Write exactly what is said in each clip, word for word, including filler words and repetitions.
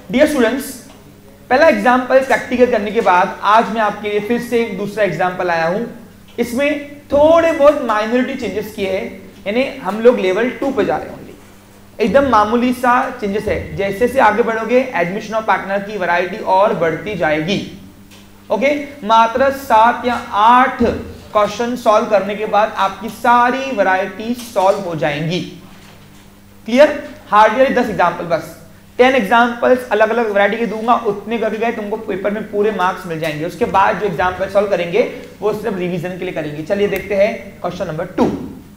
Dear students, पहला example practical करने के बाद आज मैं आपके लिए फिर से एक दूसरा एग्जाम्पल आया हूं। इसमें थोड़े बहुत माइनॉरिटी चेंजेस किए हैं, यानी हम लोग लेवल टू पे जा रहे हैं। एकदम मामूली सा चेंजेस है। जैसे जैसे आगे बढ़ोगे एडमिशन ऑफ पार्टनर की वैरायटी और बढ़ती जाएगी। ओके, मात्र सात या आठ क्वेश्चन सॉल्व करने के बाद आपकी सारी वैरायटी सॉल्व हो जाएंगी। क्लियर? हार्डली दस एग्जाम्पल, बस टेन एग्जाम्पल्स अलग अलग वैरायटी के दूंगा, उतने करके गए तुमको पेपर में पूरे मार्क्स मिल जाएंगे। उसके बाद जो एग्जाम्पल सॉल्व करेंगे वो सिर्फ रिवीजन के लिए करेंगे। चलिए देखते हैं question number two.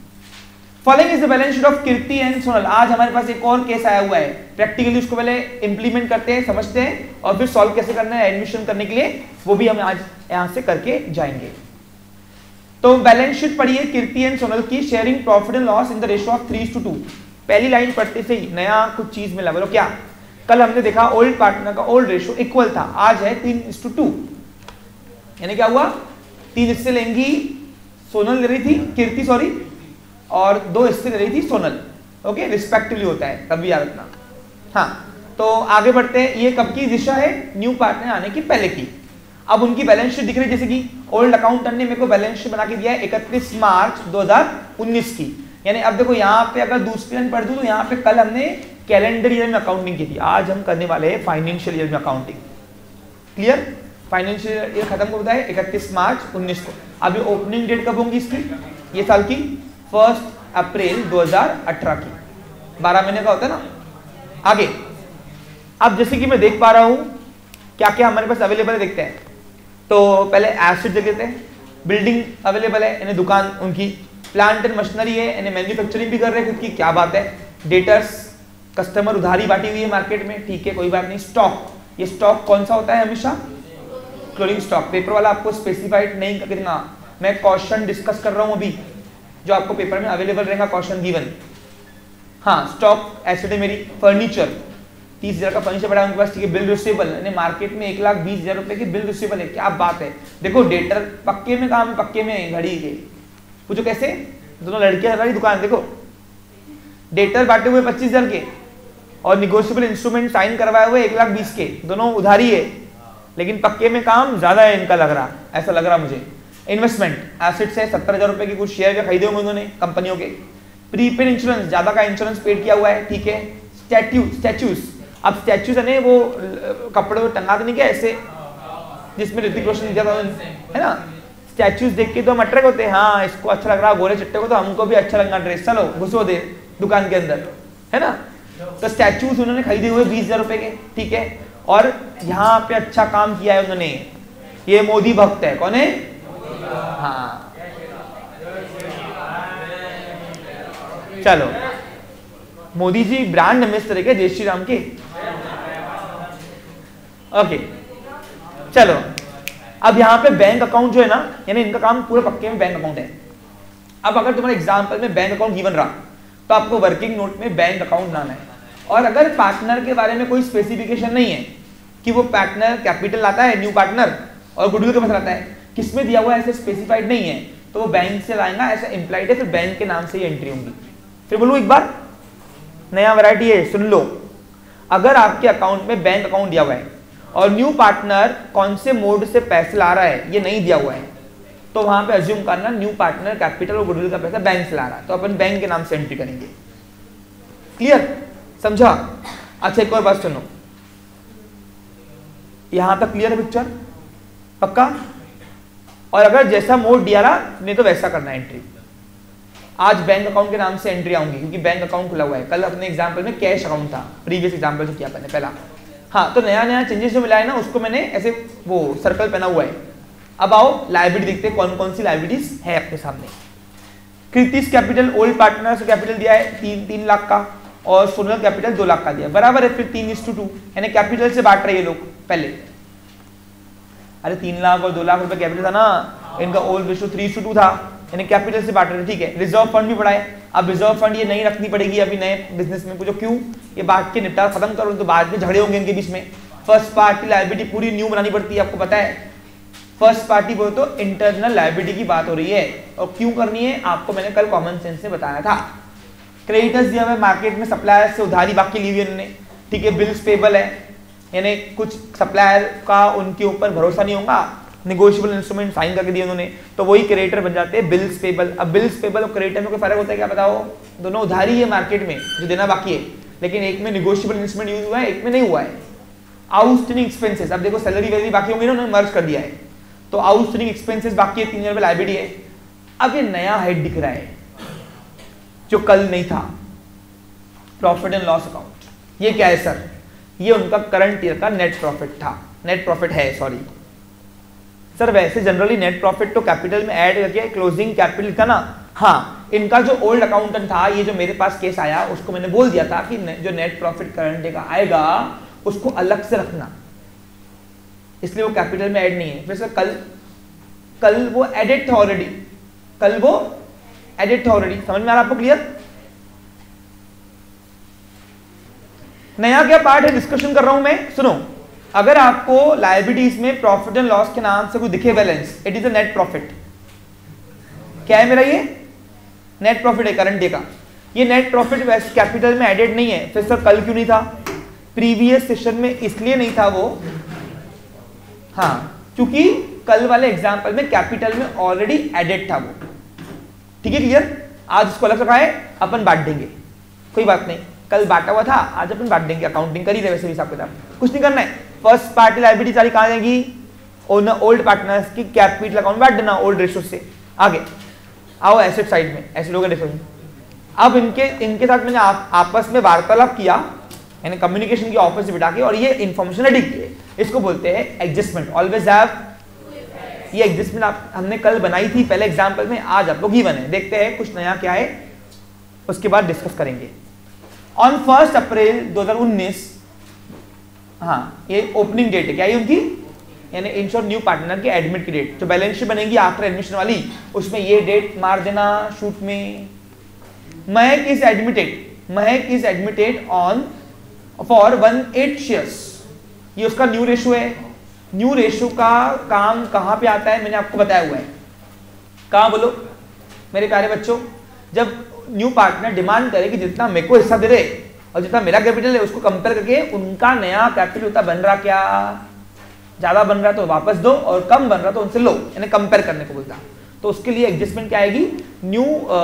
Following is the balance sheet of Kirti and Sonal. आज हमारे पास एक और केस आया हुआ है। प्रैक्टिकली उसको पहले इंप्लीमेंट करते हैं, समझते हैं, और फिर सॉल्व कैसे करना है एडमिशन करने के लिए वो भी हम आज यहां से करके जाएंगे। तो बैलेंस शीट पढ़िए कीर्ति एंड सोनल की, sharing profit and loss in the ratio of three two two. पहली लाइन पढ़ते से ही नया कुछ चीज मिला। बोलो क्या? कल हमने देखा ओल्ड पार्टनर का ओल्ड रेशियो इक्वल था, आज है तीन इस टू टू। यानी क्या हुआ? तीन इससे लेंगी सोनल ले रही थी, कीर्ति सॉरी, और दो इससे ले रही थी सोनल। ओके, रिस्पेक्टिवली होता है, तब भी याद रखना। हाँ, तो आगे बढ़ते हैं। ये कब की दिशा है? न्यू पार्टनर आने की पहले की। अब उनकी बैलेंस शीट दिख रही है, जैसे कि ओल्ड अकाउंटेंट ने मेरे को बैलेंस शीट बना के दिया है इकतीस मार्च दो हज़ार उन्नीस की। यानी अब देखो यहाँ पे अगर दूसरी लाइन पढ़ दूं तो यहाँ पे कल हमने कैलेंडर ईयर में अकाउंटिंग की थी, आज हम करने वाले हैं फाइनेंशियल ईयर में अकाउंटिंग। क्लियर? फाइनेंशियल ईयर खत्म होता है इकतीस मार्च उन्नीस को। अभी ओपनिंग डेट कब होगी इसकी? ये साल की फर्स्ट अप्रैल दो हज़ार अठारह की। बारह महीने का होता है ना। आगे अब जैसे कि मैं देख पा रहा हूं क्या क्या हमारे पास अवेलेबल है, देखते हैं। तो पहले एसेट देख लेते हैं। बिल्डिंग अवेलेबल है, यानी दुकान उनकी। प्लांट एंड मशीनरी है, यानी मैन्युफैक्चरिंग भी कर रहे हैं खुद की, क्या बात है। डेटर्स, कस्टमर उधारी बांटी हुई है मार्केट में, ठीक है, कोई बात नहीं। स्टॉक, ये स्टॉक कौन सा होता है? हमेशा क्लोजिंग स्टॉक। पेपर वाला आपको स्पेसिफाइड नहीं करना, मैं क्वेश्चन डिस्कस कर रहा हूं अभी, जो आपको पेपर में अवेलेबल रहेगा क्वेश्चन गिवन। हाँ, स्टॉक एसेट है मेरी। फर्नीचर, तीस हजार का फर्नीचर पड़ा है उनके पास, ठीक है। बिल रिसीवेबल, यानी मार्केट में एक लाख बीस हजार रुपए की बिल रिसीवेबल है, क्या बात है। देखो डेटर पक्के में काम, पक्के में घड़ी के। पूछो कैसे? दोनों लड़कियां वाली दुकान, देखो डेटर बांटे हुए पच्चीस हजार के और निगोशिएबल इंस्ट्रूमेंट साइन करवाए हुए एक लाख बीस के, दोनों उधारी है, लेकिन पक्के में काम ज्यादा है इनका, लग रहा ऐसा लग रहा मुझे। इन्वेस्टमेंट, एसेट्स है सत्तर हजार रुपए के, कुछ शेयर के खरीदे होंगे उन्होंने कंपनियों के। प्रीपेड इंश्योरेंस, ज्यादा का इंश्योरेंस पेड किया हुआ है, ठीक है। स्टैट्यू स्टैच्यूज, अब स्टैच्यूज है वो कपड़े टंगा नहीं क्या ऐसे, जिसमें ऋतिक रोशन है ना। स्टैच्यूज देख के तो हम अट्रैक्ट होते हैं, हाँ इसको अच्छा लग रहा गोरे चट्टे को, तो हमको भी अच्छा लगा ड्रेस, चलो घुसो दे दुकान के अंदर, है ना। तो स्टैच्यूज उन्होंने खरीदे हुए बीस हजार रुपए के, ठीक है। और यहाँ पे अच्छा काम किया है उन्होंने, ये मोदी भक्त है। कौन है? हाँ, चलो मोदी जी ब्रांड एम्बेसडर है जय श्री राम के। ओके चलो, अब यहाँ पे बैंक अकाउंट जो है ना, यानी इनका काम पूरे पक्के में बैंक अकाउंट है। अब अगर तुम्हारे एग्जाम्पल में बैंक अकाउंट गिवन रहा तो आपको वर्किंग नोट में बैंक अकाउंट बनाना है। और अगर पार्टनर के बारे में कोई स्पेसिफिकेशन नहीं है कि वो पार्टनर कैपिटल लाता है, न्यू पार्टनर, और गुडविल के पास लाता है, किसमें दिया हुआ है ऐसे स्पेसिफाइड नहीं है, तो वो बैंक से लाएगा, ऐसा इंप्लाइड है, फिर बैंक के नाम से ही एंट्री होंगी। फिर बोलूं एक बार, नया वैरायटी है, सुन लो। अगर आपके अकाउंट में बैंक अकाउंट दिया हुआ है और न्यू पार्टनर कौन से मोड से पैसे ला रहा है ये नहीं दिया हुआ है, तो वहां पे अज्यूम करना न्यू पार्टनर कैपिटल और गुडविल का पैसा बैंक से ला रहा है, तो अपन बैंक के नाम से एंट्री करेंगे। क्लियर? समझा? अच्छा एक और बात सुनो, यहां तक क्लियर है पिक्चर? पक्का? और अगर जैसा मोड दिया रहा नहीं तो वैसा करना एंट्री। आज बैंक अकाउंट के नाम से एंट्री आऊंगी क्योंकि बैंक अकाउंट खुला हुआ है। कल अपने एग्जाम्पल में कैश अकाउंट था, प्रीवियस एग्जाम्पल जो किया मैंने पहला। हाँ, तो नया नया चेंजेस जो मिला है ना, उसको मैंने ऐसे वो सर्कल पहना हुआ है। अब आओ लायबिलिटी देखते हैं, कौन कौन सी लायबिलिटीज है अपने सामने। कृतिस कैपिटल ओल्ड पार्टनर से कैपिटल दिया है तीन तीन लाख का, और सोनल कैपिटल दो लाख का दिया, बराबर है। फिर तीन इस टू टू, यानी कैपिटल से बांट रहे ये लोग पहले। अरे तीन लाख और दो लाख रुपए कैपिटल था ना, इनका old ratio three two two था, यानी कैपिटल से बांट रहे, ठीक है। रिजर्व फंड भी पड़ा है। अब रिजर्व फंड ये नहीं रखनी पड़ेगी अभी नए बिजनेस में। पूछो क्यों? ये बांट के निपटारा खत्म करो, तो बाद में झगड़े होंगे इनके बीच में। फर्स्ट पार्टी लायबिलिटी पूरी न्यू बनानी पड़ती है, आपको पता है। फर्स्ट पार्टी बोले तो इंटरनल लायबिलिटी की बात हो रही है, और क्यों करनी है आपको मैंने कल कॉमन सेंस से बताया था। क्रेडिटर्स दिया हुआ है मार्केट में, सप्लायर से उधारी बाकी ली हुई है उन्होंने, ठीक है। बिल्स पेबल है, यानी कुछ सप्लायर का उनके ऊपर भरोसा नहीं होगा, निगोशिएबल इंस्ट्रूमेंट साइन करके दिए उन्होंने, तो वही क्रेडिटर बन जाते हैं बिल्स पेबल। अब बिल्स पेबल और क्रेडिटर में कोई फर्क होता है क्या बताओ? दोनों उधारी है मार्केट में जो देना बाकी है, लेकिन एक में निगोशिएबल इंस्ट्रूमेंट यूज हुआ है, एक में नहीं हुआ है। आउटस्टैंडिंग एक्सपेंसेस, अब देखो सैलरी वैलरी बाकी होंगी ना, उन्होंने मर्ज कर दिया है, तो आउटस्टैंडिंग एक्सपेंसेस बाकी है, तीन हजार रुपये लायबिलिटी है। अब ये नया हेड दिख रहा है जो कल नहीं था, प्रॉफिट एंड लॉस अकाउंट। ये क्या है सर? ये उनका करंट ईयर का नेट प्रॉफिट था, नेट प्रॉफिट है सॉरी सर। वैसे जनरली नेट प्रॉफिट तो कैपिटल में ऐड करके क्लोजिंग कैपिटल का ना, हाँ इनका जो ओल्ड अकाउंटेंट था, ये जो मेरे पास केस आया उसको मैंने बोल दिया था कि जो नेट प्रॉफिट करंट डे का आएगा उसको अलग से रखना, इसलिए वो कैपिटल में ऐड नहीं है। फिर सर कल कल वो एडिट था ऑलरेडी, कल वो एडिट था ऑलरेडी, समझ में आ रहा आपको? क्लियर? नया क्या पार्ट है डिस्कशन कर रहा हूं मैं, सुनो। अगर आपको लायबिलिटीज में प्रॉफिट एंड लॉस के नाम से कोई दिखे balance, it is a net profit. क्या है मेरा? ये नेट प्रॉफिट है करंट डे का। ये नेट प्रॉफिट वैसे कैपिटल में एडेड नहीं है। फिर सर कल क्यों नहीं था? प्रीवियस सेशन में इसलिए नहीं था वो, हाँ क्योंकि कल वाले एग्जांपल में कैपिटल में ऑलरेडी एडेड था वो। ठीक है क्लियर? आज इसको अलग रखा है, अपन बांट देंगे, कोई बात नहीं। कल बांटा हुआ था, आज अपन बांट देंगे, अकाउंटिंग कर ही रहे वैसे भी हिसाब किताब, कुछ नहीं करना है। फर्स्ट पार्टी लायबिलिटी सारी कहां जाएगी? ओनर ओल्ड पार्टनर्स की कैपिटल अकाउंट बांट देना ओल्ड रेशो से। आगे आओ एसेट साइड में, एसेट हो गया। अब इनके इनके साथ मैंने आप, आपस में वार्तालाप किया, यानी कम्युनिकेशन की ऑफिस से बिठा के, और ये इंफॉर्मेशन रेडी की है, इसको बोलते हैं एडजस्टमेंट। ऑलवेज हैव, ये एडजस्टमेंट आप हमने कल बनाई थी पहले एग्जांपल में, आज आप लोग ही बने। देखते हैं कुछ नया क्या है, उसके बाद डिस्कस करेंगे। ऑन फर्स्ट अप्रैल दो हजार उन्नीस, हाँ ये ओपनिंग डेट है क्या ये उनकी, यानी इंश्योर न्यू पार्टनर की एडमिट की डेट, जो बैलेंस शीट बनेगी आफ्टर एडमिशन वाली, उसमें ये डेट मार देना शूट में। Mahak is admitted, Mahak is admitted on for one eight shares, ये उसका न्यू रेशो है। न्यू रेशो का काम कहां पे आता है मैंने आपको बताया हुआ है, कहां बोलो मेरे प्यारे बच्चों? जब न्यू पार्टनर डिमांड करे कि जितना मेरे को हिस्सा दे रहे और जितना मेरा कैपिटल है उसको कंपेयर करके उनका नया कैपिटल उतना बन रहा, क्या ज्यादा बन रहा तो वापस दो और कम बन रहा तो उनसे लो, यानी कंपेयर करने को बोलता। तो उसके लिए एडजस्टमेंट क्या आएगी? New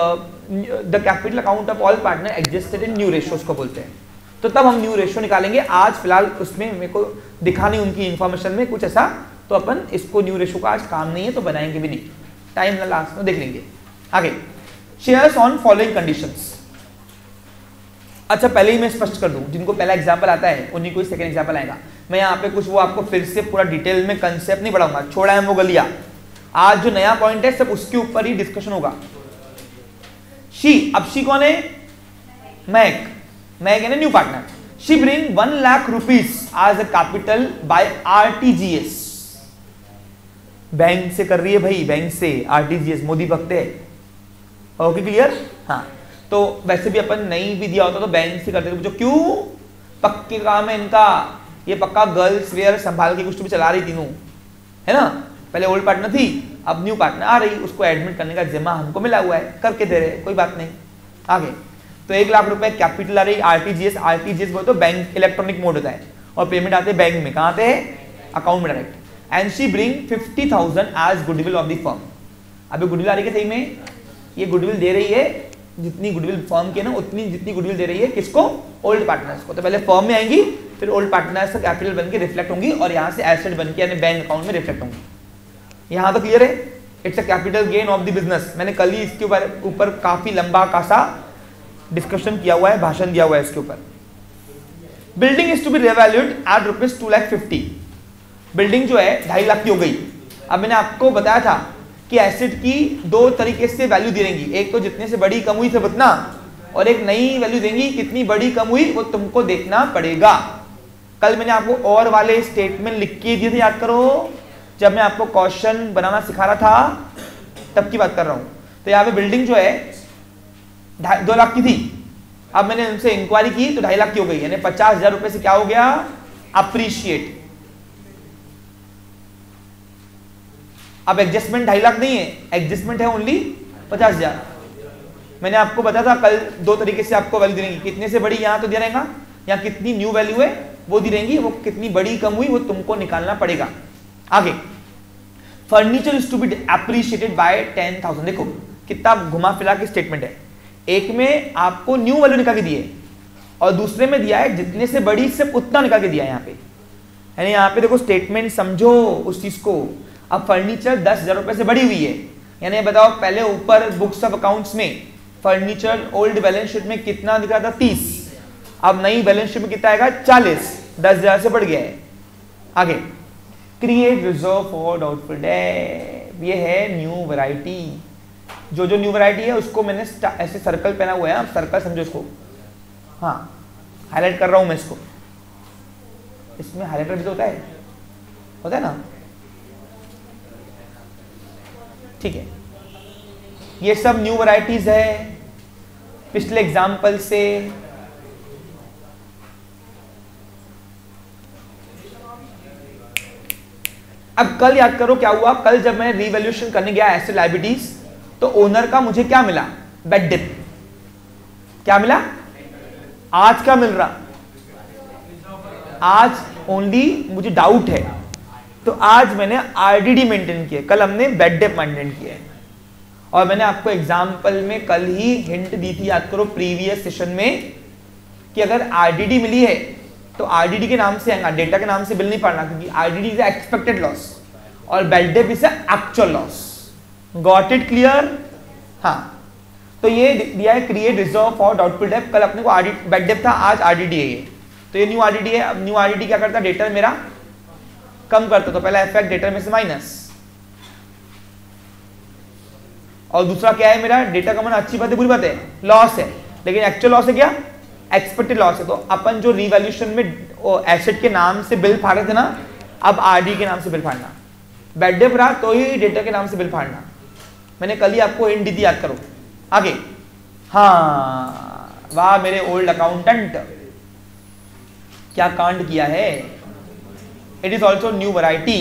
the capital account of all partner adjusted in new ratios को बोलते हैं। तो तब हम न्यू रेशियो निकालेंगे। आज फिलहाल उसमें मेरे को दिखानी उनकी इंफॉर्मेशन में कुछ ऐसा, तो अपन इसको न्यू रेशियो का आज काम नहीं है तो बनाएंगे भी नहीं, टाइम लास्ट में देख लेंगे। आगे शेयर्स ऑन फॉलोइंग कंडीशंस। अच्छा पहले ही मैं स्पष्ट कर दूं, जिनको पहला एग्जांपल आता है उन्हीं को ही सेकंड एग्जांपल आएगा। मैं यहाँ पे कुछ वो आपको फिर से पूरा डिटेल में कंसेप्ट नहीं पढ़ाऊंगा, छोड़ा है वो गलिया। आज जो नया पॉइंट है सब उसके ऊपर ही डिस्कशन होगा। शी, अब शी कौन है? महक, महक है ना new partner. She bring one lakh rupees as a capital by RTGS, bank से कर रही है भाई, बैंक से आरटीजीएस, मोदी भक्त है। Okay clear? हाँ, तो वैसे भी अपन नहीं भी दिया होता तो बैंक से करते थे। क्यों? पक्के काम है इनका, ये पक्का गर्ल्स वेयर संभाल के कुछ भी चला रही तीनों, है ना। पहले ओल्ड पार्टनर थी, अब न्यू पार्टनर आ रही, उसको एडमिट करने का जिम्मा हमको मिला हुआ है, करके दे रहे, कोई बात नहीं। आगे तो एक लाख रुपए कैपिटल आ रही, आरटीजीएस, आरटीजीएस बोले तो बैंक इलेक्ट्रॉनिक मोड होता है और पेमेंट आते हैं बैंक में, कहाँ आते हैं? अकाउंट में direct. And she bring fifty thousand as goodwill of the firm. अभी गुडविल आ रही है सही में, ये गुडविल दे रही है, जितनी गुडविल फर्म की है ना उतनी जितनी गुडविल दे रही है किसको? ओल्ड पार्टनर्स को। तो पहले फर्म में आएंगी, फिर ओल्ड पार्टनर्स का कैपिटल बन के रिफ्लेक्ट होंगी और यहाँ से एसेट बन के यानी बैंक अकाउंट में रिफ्लेक्ट होंगी। यहाँ तो क्लियर है? It's a capital gain of the business. मैंने कल ही इसके ऊपर काफी लंबा खासा डिस्कशन किया हुआ है, भाषण दिया हुआ है इसके ऊपर। Building is to be revalued at rupees two lakh fifty. Building जो है ढाई लाख की हो गई। अब मैंने आपको बताया था कि एसेट की दो तरीके से वैल्यू दी रहेंगी, एक तो जितने से बड़ी कम हुई से उतना, और एक नई वैल्यू देंगी, कितनी बड़ी कम हुई वो तुमको देखना पड़ेगा। कल मैंने आपको और वाले स्टेटमेंट लिख के दिए थे, याद करो, जब मैं आपको क्वेश्चन बनाना सिखा रहा था तब की बात कर रहा हूं। तो यहाँ पे बिल्डिंग जो है दो लाख की थी, अब मैंने उनसे इंक्वायरी की तो ढाई लाख की हो गई, यानी पचास हजार रुपए से क्या हो गया? अप्रिशिएट। अब एडजस्टमेंट ढाई लाख नहीं है, एडजस्टमेंट है ओनली पचास हजार। मैंने आपको बताया था कल दो तरीके से आपको वैल्यू देंगे, कितने से बड़ी, यहां तो दे रहेगा, यहाँ कितनी न्यू वैल्यू है वो दी रहेंगी, वो कितनी बड़ी कम हुई वो तुमको निकालना पड़ेगा। आगे, furniture is to be appreciated by ten thousand. देखो कितना घुमा फिरा के स्टेटमेंट है, एक में आपको न्यू वैल्यू निकाल के दिए और दूसरे में दिया है जितने से बड़ी सिर्फ उतना निकाल के दिया है यहाँ पे, यानी यहाँ पे देखो स्टेटमेंट समझो उस चीज को। अब फर्नीचर दस हजार रुपए से बड़ी हुई है, यानी बताओ पहले ऊपर बुक्स ऑफ अकाउंट्स में फर्नीचर ओल्ड बैलेंस शीट में कितना दिखा था तीस, अब नई बैलेंस शीट में कितना आएगा चालीस, दस हजार से बढ़ गया है। आगे, create reserve for doubtful debt, ये है न्यू वैरायटी। जो जो न्यू वैरायटी है उसको मैंने ऐसे सर्कल पहना हुआ है, आप सर्कल समझो इसको, हाँ हाईलाइट कर रहा हूं मैं इसको, इसमें हाईलाइटर भी तो होता है, होता है ना, ठीक है। ये सब न्यू वैरायटीज है पिछले एग्जाम्पल से। अब कल याद करो क्या हुआ, कल जब मैं रीवैल्यूएशन करने गया एसेट लायबिलिटीज तो ओनर का मुझे क्या मिला, बैड डेट। क्या मिला, आज क्या मिल रहा, आज ओनली मुझे डाउट है तो आज मैंने आरडीडी मेंटेन किया, कल हमने बैड डेट मेंटेन किया है। और मैंने आपको एग्जाम्पल में कल ही हिंट दी थी, याद करो प्रीवियस सेशन में, कि अगर आरडीडी मिली है तो आरडीडी के नाम से आएगा, डेटा के नाम से बिल नहीं पढ़ना, क्योंकि आरडीडी इज एक्सपेक्टेड लॉस और bad debt is actual loss. Got it clear? हाँ, तो ये दिया है create reserve for doubtful debt, कल अपने को आरडीडी बैड डेट था, आज आरडीडी है ये, तो ये न्यू आरडीडी है। अब न्यू आरडीडी क्या करता है, डेटर मेरा कम करता, तो पहला इफेक्ट डेटर में से माइनस, और दूसरा क्या है मेरा, डेटा कम होना अच्छी बात है बुरी बात है, लॉस है, लेकिन एक्चुअल लॉस है क्या, एक्सपेक्टेड लॉस है। तो अपन जो रिवैल्यूएशन में एसेट के नाम से बिल फाड़ रहे थे ना, अब आरडी के नाम से बिल फाड़ना, बैड डेट रहा तो ही डेटा के नाम से बिल फाड़ना। मैंने कल ही आपको हिंट दी थी, याद करो। आगे, हाँ वाह मेरे ओल्ड अकाउंटेंट, क्या कांड किया है। It is also new variety.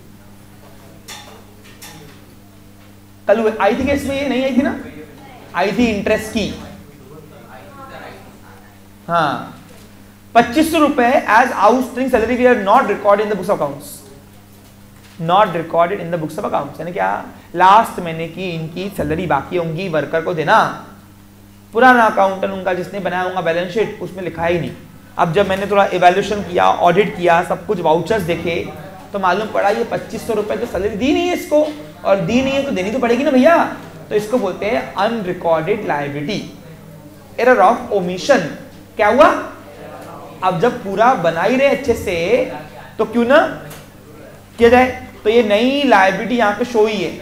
कल आई थी क्या इसमें, ये नहीं आई थी ना, आई थी इंटरेस्ट की, हाँ पच्चीस सौ रुपए as outstanding salary we are not recorded in the books of accounts, not recorded in the books of accounts, यानी क्या, लास्ट महीने की इनकी सैलरी बाकी होंगी, वर्कर को देना, पुराना अकाउंटेंट उनका जिसने बनाया होगा बैलेंस शीट उसमें लिखा ही नहीं। अब जब मैंने थोड़ा इवैल्यूएशन किया, ऑडिट किया, सब कुछ वाउचर्स देखे, तो मालूम पड़ा ये पच्चीस सौ रुपए तो सैलरी दी नहीं है इसको, और दी नहीं है तो देनी तो पड़ेगी ना भैया, तो इसको बोलते हैं unrecorded liability, error of omission. क्या हुआ, अब जब पूरा बना ही रहे अच्छे से तो क्यों ना किया जाए, तो ये नई लायबिलिटी यहां पे शो ही है।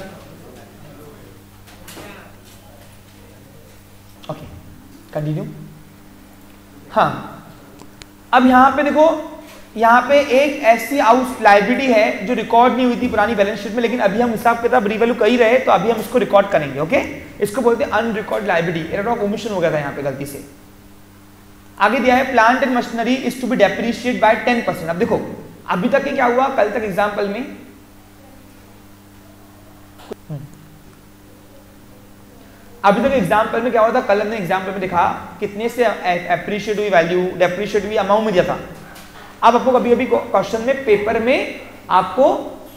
Okay continue. हाँ अब यहां पे देखो, यहां पे एक ऐसी आउट लायबिलिटी है जो रिकॉर्ड नहीं हुई थी पुरानी बैलेंस शीट में, लेकिन अभी हम हिसाब किताब रीवैल्यू कर ही रहे, तो अभी हम इसको रिकॉर्ड करेंगे। ओके, इसको बोलते हैं unrecord liability, error of omission हो गया था यहां पे गलती से। आगे दिया है plant and machinery is to be depreciate by ten percent. अब देखो अभी तक क्या हुआ, कल तक एग्जांपल में अभी तक एग्जांपल में क्या हुआ था, कल हमने एग्जांपल में देखा कितने से एप्रिशिएट हुई वैल्यू, डेप्रिशिएट हुई अमाउंट में दिया था। अब आपको कभी कभी क्वेश्चन में पेपर में आपको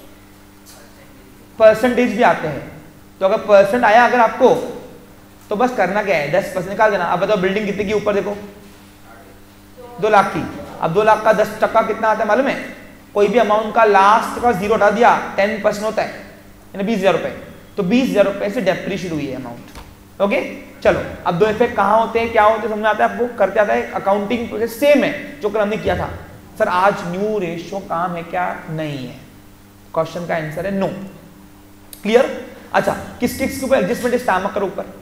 परसेंटेज भी आते हैं, तो अगर परसेंट आया अगर आपको, तो बस करना क्या है, दस परसेंट निकाल देना। अब बताओ बिल्डिंग कितने की, ऊपर देखो दो लाख की, अब दो लाख का दस टक्का कितना आता है मालूम है, कोई भी अमाउंट का लास्ट का जीरो हटा दिया टेन परसेंट होता है, यानी बीस हजार रुपए, तो बीस हजार रुपए से डेप्रिशिएट हुई है अमाउंट। ओके चलो, अब दो इफेक्ट कहाँ होते हैं, क्या होते हैं, समझ आता है आपको, करते आता है। अकाउंटिंग प्रोसेस सेम है जो कल हमने किया था। सर आज न्यू रेशियो काम है क्या, नहीं है, क्वेश्चन का आंसर है नो। क्लियर? अच्छा, किस किस के ऊपर एडजस्टमेंट स्टामक करो ऊपर,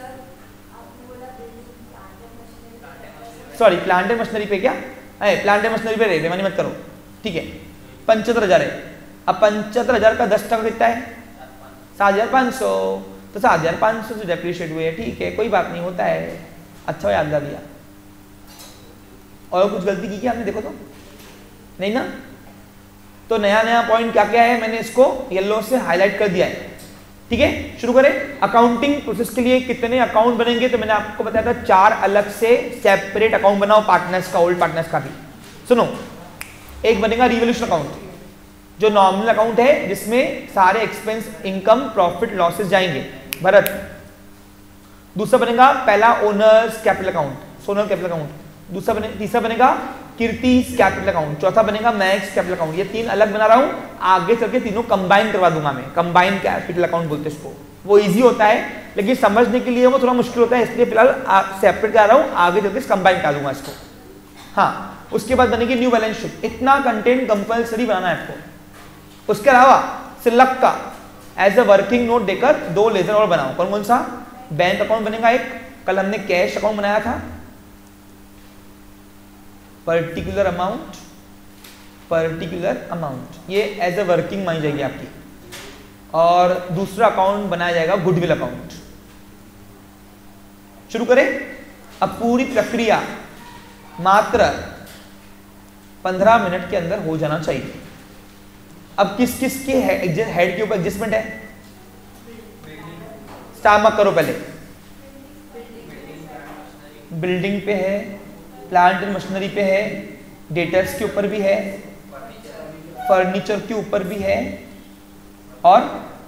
सॉरी प्लांट एंड मशीनरी पे, क्या है प्लांट एंड मशीनरी पे रहे, बेमानी मत करो, ठीक है। पंचहत्तर हजार है, अब पंचहत्तर हजार का दस टका कितना है, सात हजार पाँच सौ, तो सात हजार पाँच सौ से डेप्रिशिएट हुए, ठीक है कोई बात नहीं, होता है, अच्छा याद दिया। और कुछ गलती की क्या आपने, देखो तो नहीं ना, तो नया नया पॉइंट क्या क्या है मैंने इसको येलो से हाईलाइट कर दिया है, ठीक है। शुरू करें। अकाउंटिंग प्रोसेस के लिए कितने अकाउंट बनेंगे, तो मैंने आपको बताया था चार अलग से सेपरेट अकाउंट बनाओ, पार्टनर्स का, ओल्ड पार्टनर्स का भी, सुनो, एक बनेगा रिवोल्यूशन अकाउंट, जो नॉमिनल अकाउंट है जिसमें सारे एक्सपेंस, इनकम, प्रॉफिट, लॉसेस जाएंगे, भरत। दूसरा बनेगा पहला owners capital account, Sonal capital account. दूसरा बने तीसरा बनेगा कीर्तिस कैपिटल अकाउंट। चौथा बनेगा मैक्स कैपिटल अकाउंट। ये तीन अलग बना रहा हूं, आगे चल के तीनों कंबाइन करवा दूंगा मैं, कंबाइन कैपिटल अकाउंट बोलते हैं इसको। वो इजी होता है लेकिन समझने के लिए वो थोड़ा मुश्किल होता है, इसलिए फिलहाल सेपरेट करा रहा हूं, आगे चल के कंबाइन कर दूंगा इसको। हाँ, उसके बाद बनेगी न्यू बैलेंस शीट। इतना कंटेंट कंपल्सरी बनाना है आपको। उसके अलावा सिलक का एज अ वर्किंग नोट देकर दो लेजर और बनाओ। कौन कौन सा? बैंक अकाउंट बनेगा एक, कल हमने कैश अकाउंट बनाया था, पर्टिकुलर अमाउंट, पर्टिकुलर अमाउंट, ये एज अ वर्किंग मानी जाएगी आपकी। और दूसरा अकाउंट बनाया जाएगा गुडविल अकाउंट। शुरू करें। अब पूरी प्रक्रिया मात्र पंद्रह मिनट के अंदर हो जाना चाहिए। अब किस किस के हेड के ऊपर एडजस्टमेंट है? स्टार्ट करो पहले। बिल्डिंग पे है, प्लांट एंड मशीनरी पे है, डेटर्स के ऊपर भी है, फर्नीचर के ऊपर भी है, और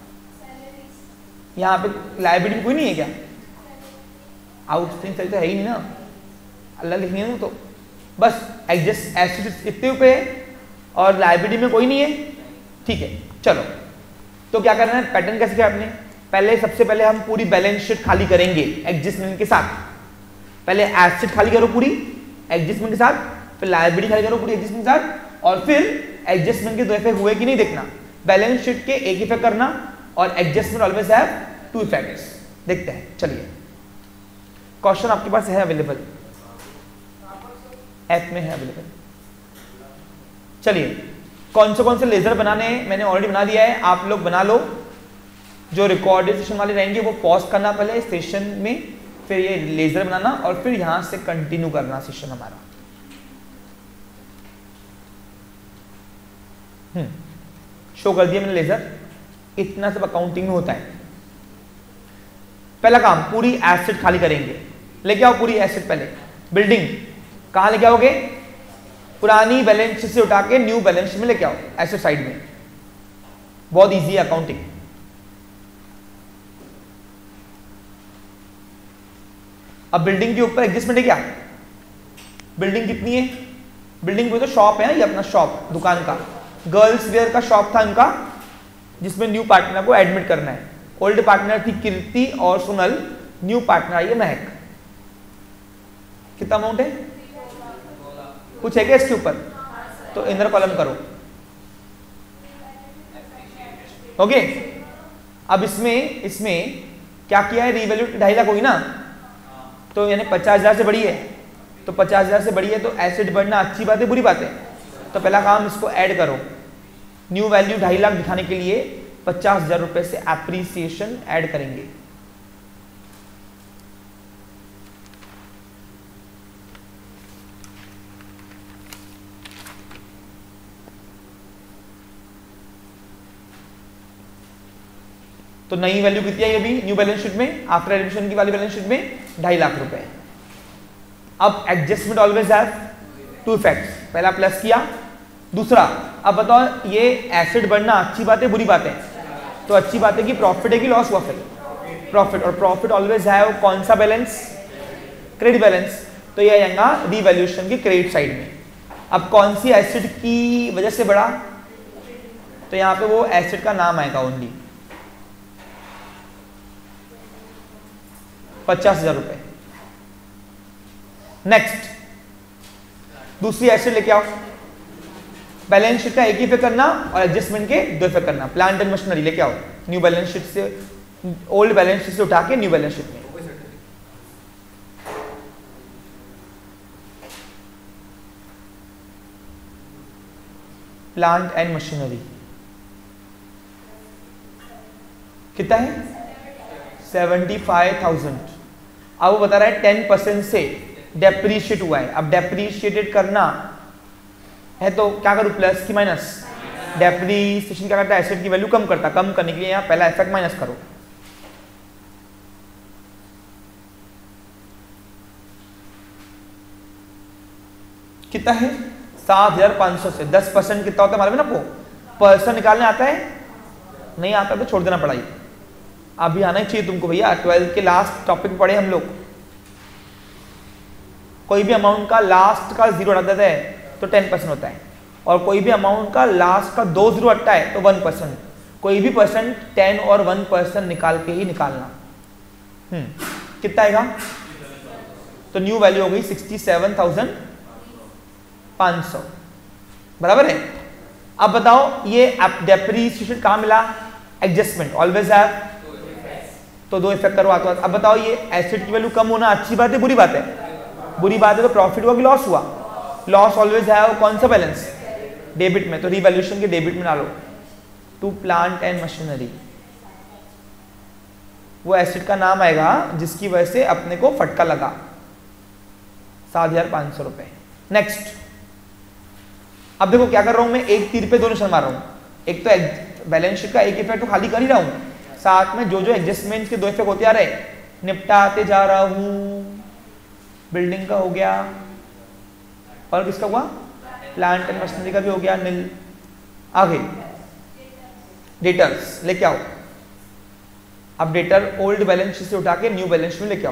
यहाँ पे लाइबिलिटी कोई नहीं है क्या? आउटस्टैंडिंग सैलरी तो है ही नहीं ना, अल्लाह लिखनी है तो बस एडजस्ट एसेट्स इतने पे है और लाइबिलिटी में कोई नहीं है। ठीक है, चलो तो क्या करना है, पैटर्न कैसे किया आपने? पहले सबसे पहले हम पूरी बैलेंस शीट खाली करेंगे एडजस्टमेंट के साथ। पहले एसेट खाली करो पूरी एडजस्टमेंट के साथ, फिर लायबिलिटी खाली करो पूरी एडजस्टमेंट के साथ, और फिर एडजस्टमेंट के दो इफेक्ट हुए कि नहीं देखना। बैलेंस शीट के एक इफेक्ट करना और adjustment always have two effects. देखते हैं, चलिए क्वेश्चन आपके पास है अवेलेबल, ऐप में है अवेलेबल। चलिए कौन से कौन से लेजर बनाने हैं मैंने ऑलरेडी बना दिया है, आप लोग बना लो। जो रिकॉर्डेड सेशन वाले रहेंगे वो पॉज करना पहले सेशन में, फिर ये लेजर बनाना और फिर यहां से कंटिन्यू करना सेशन हमारा। हम्म शो कर दिया मैंने लेजर। इतना सब अकाउंटिंग में होता है। पहला काम, पूरी एसेट खाली करेंगे। लेके आओ पूरी एसेट। पहले बिल्डिंग कहां लेके आओगे? पुरानी बैलेंस शीट से उठा के न्यू बैलेंस शीट में लेके आओ, एसेट साइड में। बहुत इजी है अकाउंटिंग। अब बिल्डिंग के ऊपर एडजस्टमेंट है क्या? बिल्डिंग कितनी है? बिल्डिंग में तो शॉप है, ये अपना शॉप दुकान का, गर्ल्स वेयर का शॉप था इनका, जिसमें न्यू पार्टनर को एडमिट करना है। ओल्ड पार्टनर थी कीर्ति और सुनल, न्यू पार्टनर आई है महक। कितना अमाउंट है? कुछ है क्या इसके ऊपर? तो इनर कॉलम करो। ओके, अब इसमें इसमें क्या किया है? रीवैल्यू ढाई लाख होगी ना, तो यानी पचास हजार से बड़ी है, तो पचास हजार से बड़ी है तो एसेट बढ़ना अच्छी बात है बुरी बात है? तो पहला काम इसको ऐड करो। न्यू वैल्यू ढाई लाख दिखाने के लिए पचास हजार रुपए से एप्रिसिएशन ऐड करेंगे। तो नई वैल्यू कितनी है अभी न्यू बैलेंस शीट में? आफ्टर एडमिशन की वाली बैलेंस शीट में ढाई लाख रुपए। अब adjustment always have two effects. पहला प्लस किया, दूसरा अब बताओ ये एसेट बढ़ना अच्छी बात है बुरी बात है? तो अच्छी बात है कि प्रॉफिट है कि लॉस हुआ? फिर प्रॉफिट, और प्रॉफिट ऑलवेज हैव कौन सा बैलेंस? Credit balance. तो ये आएगा रिवैल्यूएशन की क्रेडिट साइड में। अब कौन सी एसेट की वजह से बढ़ा? तो यहाँ पे वो एसेट का नाम आएगा ओनली, पचास हजार रुपए। नेक्स्ट दूसरी एसेट लेके आओ। बैलेंस शीट का एक ही इफेक्ट करना और एडजस्टमेंट के दो इफेक्ट करना। प्लांट एंड मशीनरी लेके आओ, न्यू बैलेंस शीट से, ओल्ड बैलेंस शीट से उठा के न्यू बैलेंस शीट में। प्लांट एंड मशीनरी कितना है? Seventy five thousand. अब वो बता रहा है टेन परसेंट से डेप्रीशिएट हुआ है। अब डेप्रीशिएटेड करना है तो क्या करूं? प्लस की माइनस? डेप्रीशिएशन क्या करता है? एसेट की वैल्यू कम करता। कम करने के लिए यहाँ पहला इफेक्ट माइनस करो। कितना है? सात हजार पाँच सौ से दस परसेंट कितना होता है हमारे में ना, आपको परसेंट निकालने आता है? नहीं आता तो छोड़ देना पढ़ाई, अभी आना ही चाहिए तुमको भैया। ट्वेल्थ के लास्ट टॉपिक पढ़े हम लोग। कोई भी अमाउंट का लास्ट का जीरो हटा देता है तो टेन परसेंट होता है, और कोई भी अमाउंट का लास्ट का दो जीरो हटता है तो वन परसेंट। कोई भी परसेंट टेन और वन परसेंट निकाल के ही निकालना। हम्म कितना आएगा? तो न्यू वैल्यू हो गई सिक्सटी सेवन थाउजेंड पाँच सौ, बराबर है। अब बताओ ये डेप्रीसिएशन कहाँ मिला? एडजस्टमेंट, ऑलवेज हैव, तो दो इफेक्ट करो हाथों हाथ। अब बताओ ये एसेट की वैल्यू कम होना अच्छी बात है बुरी बात है? बुरी बात है। तो प्रॉफिट हुआ कि लॉस हुआ? लॉस ऑलवेज हैव कौन सा बैलेंस? डेबिट में, तो रिवैल्यूएशन के डेबिट में डालो। टू प्लांट एंड मशीनरी, वो एसेट का नाम आएगा जिसकी वजह से अपने को फटका लगा, सात हजार पाँच सौ रुपए। नेक्स्ट, अब देखो क्या कर रहा हूं मैं, एक तीर पे दो निशान मार रहा हूं। एक तो बैलेंस शीट का एक इफेक्ट तो खाली कर ही रहा हूं, साथ में जो जो एडजस्टमेंट के दो इफेक्ट होते आ रहे निपटाते जा रहा हूं। बिल्डिंग का हो गया, और किसका हुआ? प्लांट एंड मशीनरी का भी हो गया नील। आगे डेटर्स लेके आओ। अब डेटर ओल्ड बैलेंस शीट से उठा के न्यू बैलेंस शीट में लेके आओ।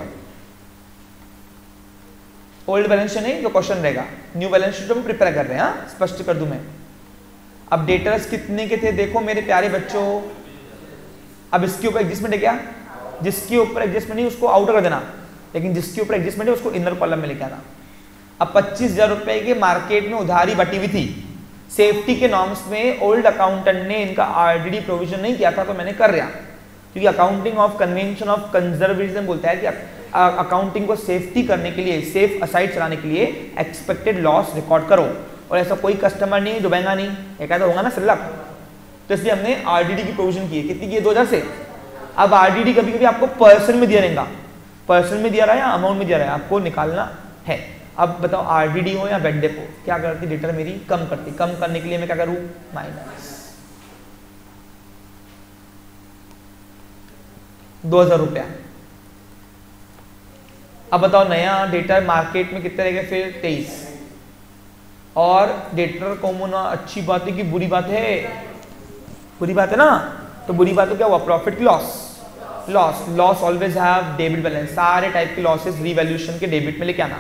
ओल्ड बैलेंस शीट नहीं, जो क्वेश्चन रहेगा, न्यू बैलेंस शीट हम प्रिपेयर कर रहे हैं। हाँ, स्पष्ट कर दूं मैं। अब डेटर्स कितने के थे देखो मेरे प्यारे बच्चों। अब इसके ऊपर एडजस्टमेंट है क्या? जिसके ऊपर एडजस्टमेंट नहीं उसको आउटर कर देना, लेकिन जिसके ऊपर एडजस्टमेंट है उसको इनर कॉलम में लेके आना। अब पच्चीस हजार रुपए के मार्केट में उधारी बटी हुई थी। सेफ्टी के नॉर्म्स में ओल्ड अकाउंटेंट ने इनका आरडीडी प्रोविजन नहीं किया था, तो मैंने कर रहा, क्योंकि accounting of convention of conservatism बोलता है कि अकाउंटिंग को सेफ्टी करने के लिए, सेफ असाइड चलाने के लिए एक्सपेक्टेड लॉस रिकॉर्ड करो। और ऐसा कोई कस्टमर नहीं डुबेगा नहीं, एक तो होगा ना सिल्लक, तो इसलिए हमने आरडीडी की प्रोविजन की है। कितनी की है? दो हजार से। अब आरडीडी कभी कभी आपको पर्सन में दिया रहेगा, पर्सन में दिया रहा है या अमाउंट में दिया रहा है, आपको निकालना है। अब बताओ आरडीडी हो या बेड डेप हो, क्या करती डेटर मेरी? कम करती। कम करने के लिए मैं क्या करूं? माइनस दो हजार रुपया। अब बताओ नया डेटर मार्केट में कितने रहेगा फिर? तेईस। और डेटर कॉमन होना अच्छी बात है कि बुरी बात है? बुरी बात है ना। तो बुरी बात तो क्या हुआ? प्रॉफिट की loss, loss loss always have debit balance. सारे टाइप के लॉसेस रिवैल्यूएशन के डेबिट में लेके आना।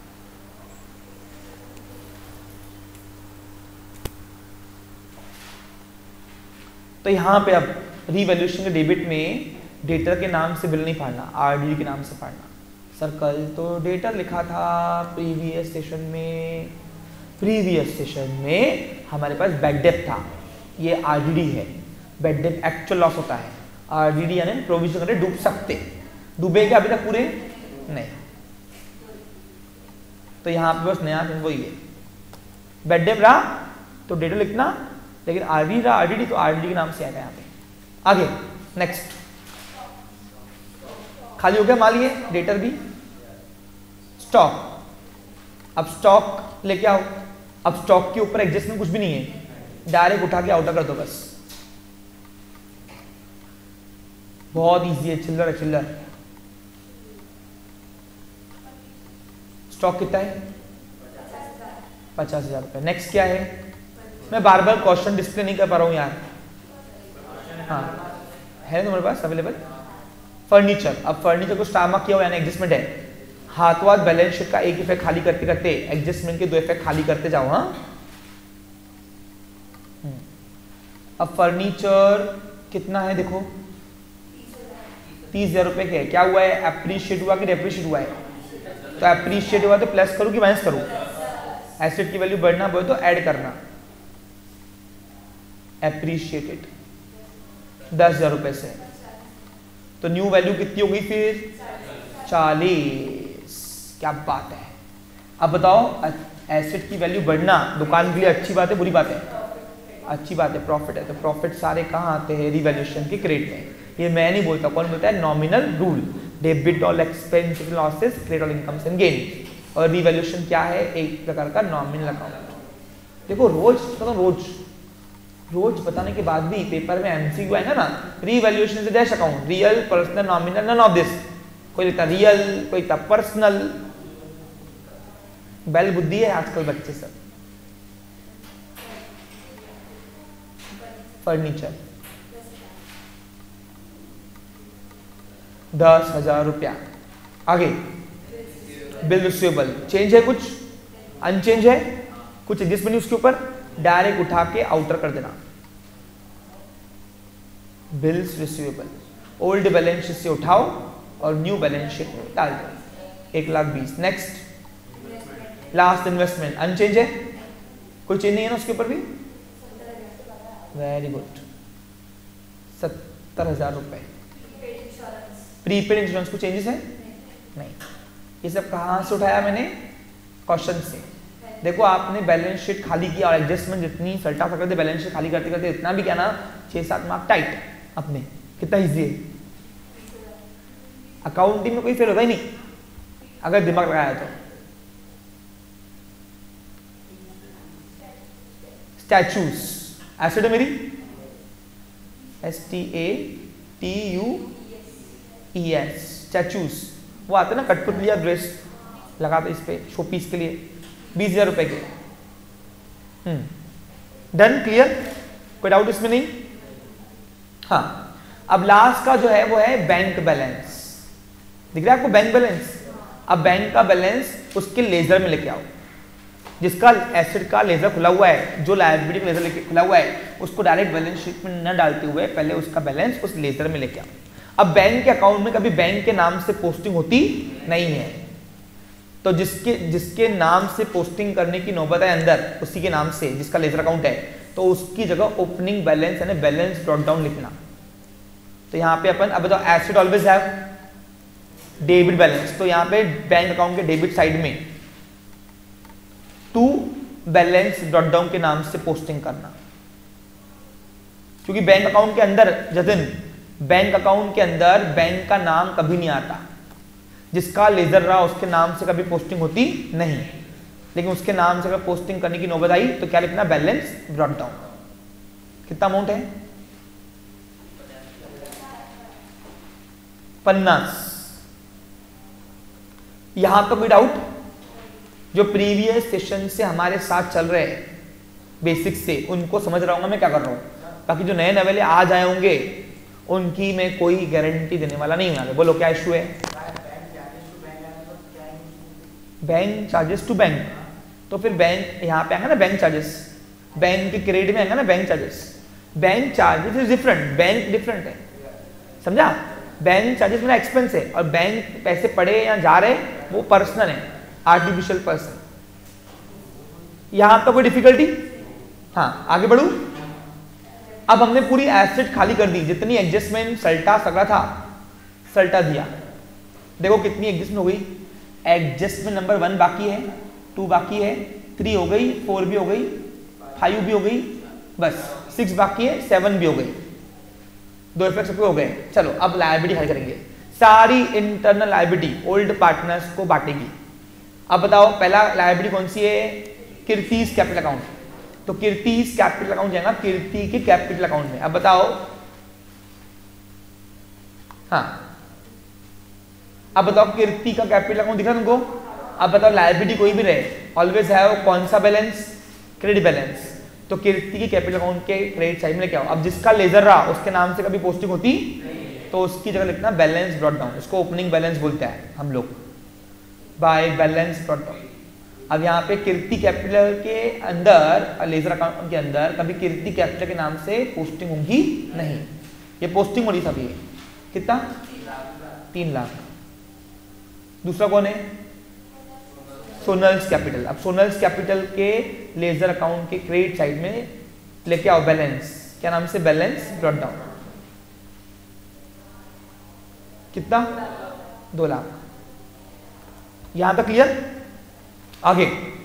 तो यहां पे अब रिवैल्यूएशन के डेबिट में डेटर के नाम से बिल नहीं फाड़ना, आरडीडी के नाम से फाड़ना। सर कल तो डेटर लिखा था प्रीवियस सेशन में, प्रीवियस सेशन में हमारे पास बेड डेप था, ये आरडीडी है। बेड डेप एक्चुअल लॉस होता है, आरडीडी यानी प्रोविजन करके डूब सकते। डूबे क्या अभी तक पूरे नहीं, तो यहां पे बस नया वो ही है। बेड डेप रहा तो डेटर लिखना, लेकिन आरडीडी रहा आरडीडी तो आरडीडी के नाम से आएगा यहाँ पे। आगे नेक्स्ट, खाली हो गया मान लिए डेटर भी। स्टॉक, अब स्टॉक लेके आओ। अब स्टॉक के ऊपर एडजस्टमेंट कुछ भी नहीं है, डायरेक्ट उठा के आउटर कर दो बस, बहुत इजी है। चिल्लर है चिल्लर। स्टॉक कितना है? पचास हजार रुपए। नेक्स्ट क्या है? मैं बार बार क्वेश्चन डिस्प्ले नहीं कर पा रहा हूं यार। हाँ है तुम्हारे पास अवेलेबल? फर्नीचर, अब फर्नीचर को स्टार मार्क किया हुआ यानी एडजस्टमेंट है। हाथों हाथ बैलेंस शीट का एक इफेक्ट खाली करते करते एडजस्टमेंट के दो इफेक्ट खाली करते जाओ। हाँ अब फर्नीचर कितना है देखो, तीस हजार रुपए के। क्या हुआ है? अप्रिशिएट हुआ कि डेप्रिशिएट हुआ है? तो अप्रिशिएट हुआ तो प्लस करूं कि माइनस करूं? एसेट की वैल्यू बढ़ना बोले तो ऐड करना, एप्रिशिएटेड दस हजार रुपए से। तो न्यू वैल्यू कितनी हो गई फिर? चालीस। क्या बात है। अब बताओ एसेट की वैल्यू बढ़ना दुकान के लिए अच्छी बात है बुरी बात है? अच्छी बात है, प्रॉफिट है। तो प्रॉफिट सारे कहाँ आते हैं? रिवैल्यूएशन के क्रेडिट में। ये मैं नहीं बोलता, कौन बोलता है? Nominal rule. Debit all expenses losses, credit all incomes and gain. और रिवैल्यूएशन क्या है? एक प्रकार का नॉमिनल अकाउंट। देखो रोज मतलब रोज रोज बताने के बाद भी पेपर में एमसीक्यू आएगा ना, revaluation is dash account, real personal nominal none of this. कोई लिखता रियल, कोई लिखता पर्सनल। बैल बुद्धि है आजकल बच्चे सब। फर्नीचर दस हजार रुपया। आगे बिल रिसीवेबल चेंज है, कुछ अनचेंज है, कुछ एडजस्टमेंट नहीं उसके ऊपर, डायरेक्ट उठा के आउटर कर देना। Bills receivable old balance sheet से उठाओ और न्यू बैलेंस शीट में डाल दो। एक लाख बीस। नेक्स्ट लास्ट इन्वेस्टमेंट अनचेंज है, कोई चेंज नहीं है ना उसके ऊपर भी। वेरी गुड, सत्तर हजार रुपए। प्रीपेड इंश्योरेंस को चेंजेस है नहीं। ये सब कहाँ से उठाया मैंने? क्वेश्चन से। देखो आपने बैलेंस शीट खाली किया और एडजस्टमेंट जितनी सल्टा सकते थे बैलेंस शीट खाली करते करते इतना भी क्या ना छह सात मार्क टाइट अपने। कितना इजी है। अकाउंटिंग में कोई फेल होता ही नहीं अगर दिमाग लगाया तो। स्टैचूज एसेट है मेरी, S T A T U E S statues. वो आते ना कठपुतलिया ड्रेस लगाते इस पे शो पीस के लिए, बीस हजार रुपए के। हम्म डन, क्लियर, कोई डाउट इसमें नहीं। हाँ अब लास्ट का जो है वो है बैंक बैलेंस। दिख रहा है आपको बैंक बैलेंस? अब बैंक का बैलेंस उसके लेजर में लेके आओ। जिसका एसेट का लेजर खुला हुआ है, जो लायबिलिटी का लेजर लेके खुला हुआ है, उसको डायरेक्ट बैलेंस शीट में न डालते हुए पहले उसका बैलेंस उस लेजर में लेके आओ। अब बैंक के अकाउंट में कभी बैंक के नाम से पोस्टिंग होती नहीं है, तो जिसके जिसके नाम से पोस्टिंग करने की नौबत है अंदर, उसी के नाम से जिसका लेजर अकाउंट है, तो उसकी जगह ओपनिंग बैलेंस यानी बैलेंस ब्रॉट डाउन लिखना। तो यहाँ पे अपन अब बताओ asset always have debit balance, तो यहाँ पे बैंक अकाउंट के डेबिट साइड में टू बैलेंस ब्रॉट डाउन के नाम से पोस्टिंग करना। क्योंकि बैंक अकाउंट के अंदर जतिन बैंक अकाउंट के अंदर बैंक का नाम कभी नहीं आता। जिसका लेजर रहा उसके नाम से कभी पोस्टिंग होती नहीं, लेकिन उसके नाम से अगर पोस्टिंग करने की नौबत आई तो क्या लिखना? Balance brought down. कितना अमाउंट है? पन्नास। यहां तो कोई डाउट? जो प्रीवियस सेशन से हमारे साथ चल रहे हैं बेसिक से, उनको समझ रहा हूँ मैं क्या कर रहा हूँ। बाकी जो नए नवेले आ जाए होंगे उनकी मैं कोई गारंटी देने वाला नहीं हूँ। बोलो क्या इशू है? बैंक चार्जेस टू बैंक, तो फिर बैंक यहाँ पे आएगा ना बैंक चार्जेस, बैंक के क्रेडिट में आएगा ना bank charges. Bank charges is different, bank different है, समझा? बैंक चार्जेस मेरा एक्सपेंस है और बैंक पैसे पड़े या जा रहे वो पर्सनल है, आर्टिफिशियल पर्सन। यहां तो कोई डिफिकल्टी? हाँ आगे बढ़ू। अब हमने पूरी एसेट खाली कर दी, जितनी एडजस्टमेंट सल्टा सका था सल्टा दिया। देखो कितनी एडजस्टमेंट हो गई। एडजस्टमेंट नंबर वन बाकी है, टू बाकी है, थ्री हो गई, फोर भी हो गई, फाइव भी हो गई, बस सिक्स बाकी है, सेवन भी हो गई। दो इफेक्ट सबके हो गए। चलो अब लायबिलिटी हल करेंगे। सारी इंटरनल लायबिलिटी ओल्ड पार्टनर्स को बांटेगी। अब बताओ पहला लायबिलिटी कौन सी है? Kirti's capital account. तो कीर्तिस कैपिटल अकाउंट जाएगा कीर्ति के कैपिटल अकाउंट में। अब बताओ, हाँ अब बताओ कीर्ति का कैपिटल अकाउंट दिखा तुमको? अब बताओ लायबिलिटी कोई भी रहे, ऑलवेज हैव कौन सा बैलेंस? Credit balance. तो कीर्ति के कैपिटल अकाउंट के क्रेडिट साइड में लेके आओ। अब जिसका लेजर रहा उसके नाम से कभी पोस्टिंग होती तो उसकी जगह लिखना बैलेंस ब्रॉट डाउन। इसको ओपनिंग बैलेंस बोलते हैं हम लोग, बाय बैलेंस ब्रॉट डाउन। अब यहाँ पे कीर्ति कैपिटल के अंदर, लेजर अकाउंट के अंदर कभी कीर्ति कैपिटल के नाम से पोस्टिंग होगी नहीं, ये पोस्टिंग हो रही सब। ये कितना? तीन लाख। दूसरा कौन है? सोनल्स कैपिटल। अब सोनल्स कैपिटल के लेजर अकाउंट के क्रेडिट साइड में लेके आओ बैलेंस, क्या नाम से? Balance brought down. कितना? दो लाख। यहां तक क्लियर? आगे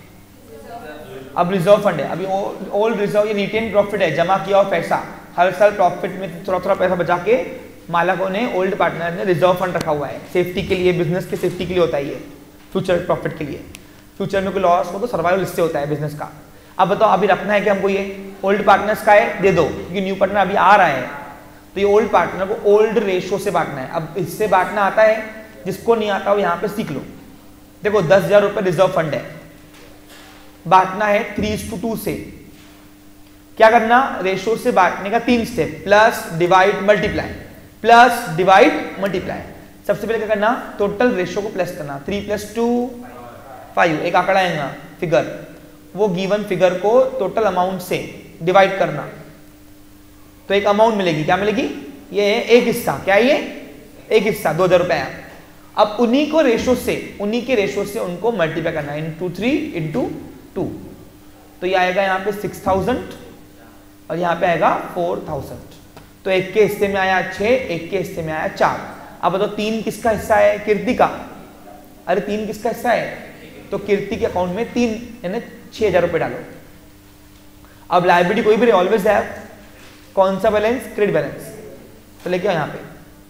अब रिजर्व फंड है। अभी ओल्ड रिजर्व, ये रिटेन प्रॉफिट है, जमा किया हुआ पैसा। हर साल प्रॉफिट में थोड़ा थोड़ा पैसा बचा के मालकों ने, ओल्ड पार्टनर ने रिजर्व फंड रखा हुआ है सेफ्टी के लिए, बिजनेस के सेफ्टी के लिए होता है ये, फ्यूचर प्रॉफिट के लिए। फ्यूचर में कोई लॉस हो तो सर्वाइवल इससे होता है बिजनेस का। अब बताओ अभी रखना है कि हमको ये ओल्ड पार्टनर्स का है, दे दो, क्योंकि न्यू पार्टनर अभी आ रहा है। तो ये ओल्ड पार्टनर को ओल्ड रेशो से बांटना है। अब इससे बांटना आता है, जिसको नहीं आता वो यहाँ पे सीख लो। देखो दस हजार रुपये रिजर्व फंड है, बांटना है थ्री टू टू से। क्या करना, रेशो से बांटने का तीन step, plus divide multiply, plus divide multiply. सबसे पहले क्या करना, टोटल रेशो को प्लस करना, थ्री प्लस टू फाइव, एक आंकड़ा आएगा फिगर, वो गिवन फिगर को टोटल अमाउंट से डिवाइड करना तो एक अमाउंट मिलेगी। क्या मिलेगी, ये है एक हिस्सा, क्या ये एक हिस्सा दो हजार रुपए। अब उन्हीं को रेशो से, उन्हीं के रेशो से उनको मल्टीप्लाई करना, इंटू थ्री इंटू टू, तो ये आएगा यहाँ पे सिक्स थाउजेंड और यहाँ पे आएगा फोर थाउजेंड। तो एक के हिस्से में आया छः, एक के हिस्से में आया चार। अब बताओ तीन किसका हिस्सा है, कीर्ति का। अरे तीन किसका हिस्सा है, तो कीर्ति के अकाउंट में तीन यानी छह हजार रुपए डालो। अब लाइबिलिटी कोई भी रहे, ऑलवेज है कौन सा बैलेंस, क्रेडिट बैलेंस, तो लेके आओ यहाँ पे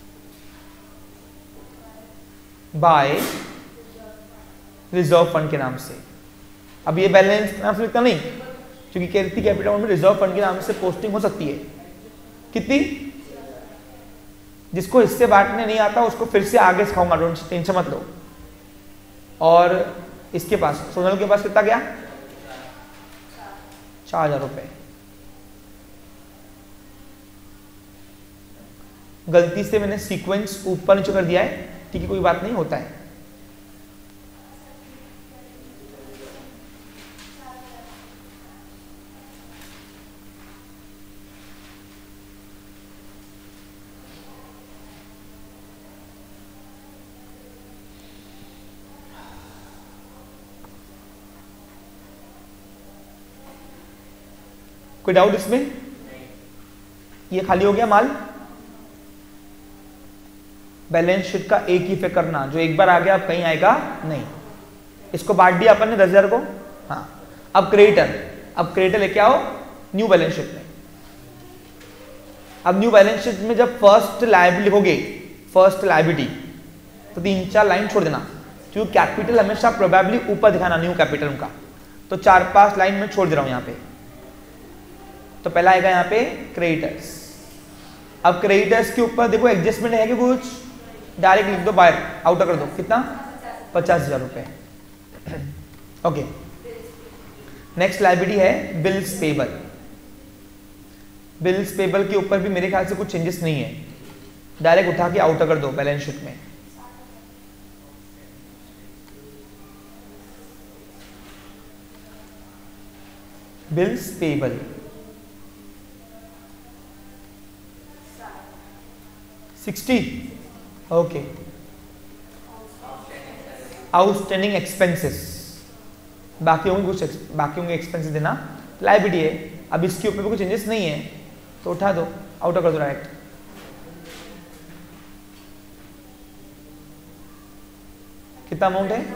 बाय रिजर्व फंड के नाम से। अब ये बैलेंस नाम से लिखता नहीं, क्योंकि कीर्ति कैपिटल में रिजर्व फंड के नाम से पोस्टिंग हो सकती है। कितनी, जिसको हिस्से बांटने नहीं आता उसको फिर से आगे सिखाऊंगा, डोंट टेंशन मत लो। और इसके पास, सोनल के पास कितना गया, चार हजार रुपए। गलती से मैंने सीक्वेंस ऊपर नीचे कर दिया है, ठीक है कोई बात नहीं, होता है। कोई डाउट इसमें, ये खाली हो गया माल। बैलेंस शीट का एक ही पे करना, जो एक बार आ गया अब कहीं आएगा नहीं। इसको बांट दिया अपन ने दस हजार को, हाँ। अब क्रेडिटर, अब क्रेडिटर लेके आओ न्यू बैलेंस शीट में। अब न्यू बैलेंस शीट में जब फर्स्ट लायबिलिटी लिखोगे, फर्स्ट लायबिलिटी, तो तीन चार लाइन छोड़ देना, क्योंकि कैपिटल हमेशा प्रोबेबली ऊपर दिखाना न्यू कैपिटल उनका, तो चार पांच लाइन में छोड़ दे रहा हूं यहाँ पे। तो पहला आएगा यहाँ पे क्रेडिटर्स। अब क्रेडिटर्स के ऊपर देखो एडजस्टमेंट है कि कुछ, डायरेक्ट लिख दो, बाहर आउटर कर दो, कितना, पचास हजार रुपए। ओके, नेक्स्ट लायबिलिटी है बिल्स पेबल। बिल्स पेबल के ऊपर भी मेरे ख्याल से कुछ चेंजेस नहीं है, डायरेक्ट उठा के आउटर कर दो बैलेंस शीट में। Bills payable sixty, okay. Outstanding expenses, बाकी होंगे कुछ, बाकी होंगे एक्सपेंसेस देना, लायबिलिटी है। अब इसके ऊपर भी कुछ चेंजेस नहीं है, तो उठा दो, आउटर कर दो डायरेक्ट। कितना अमाउंट है,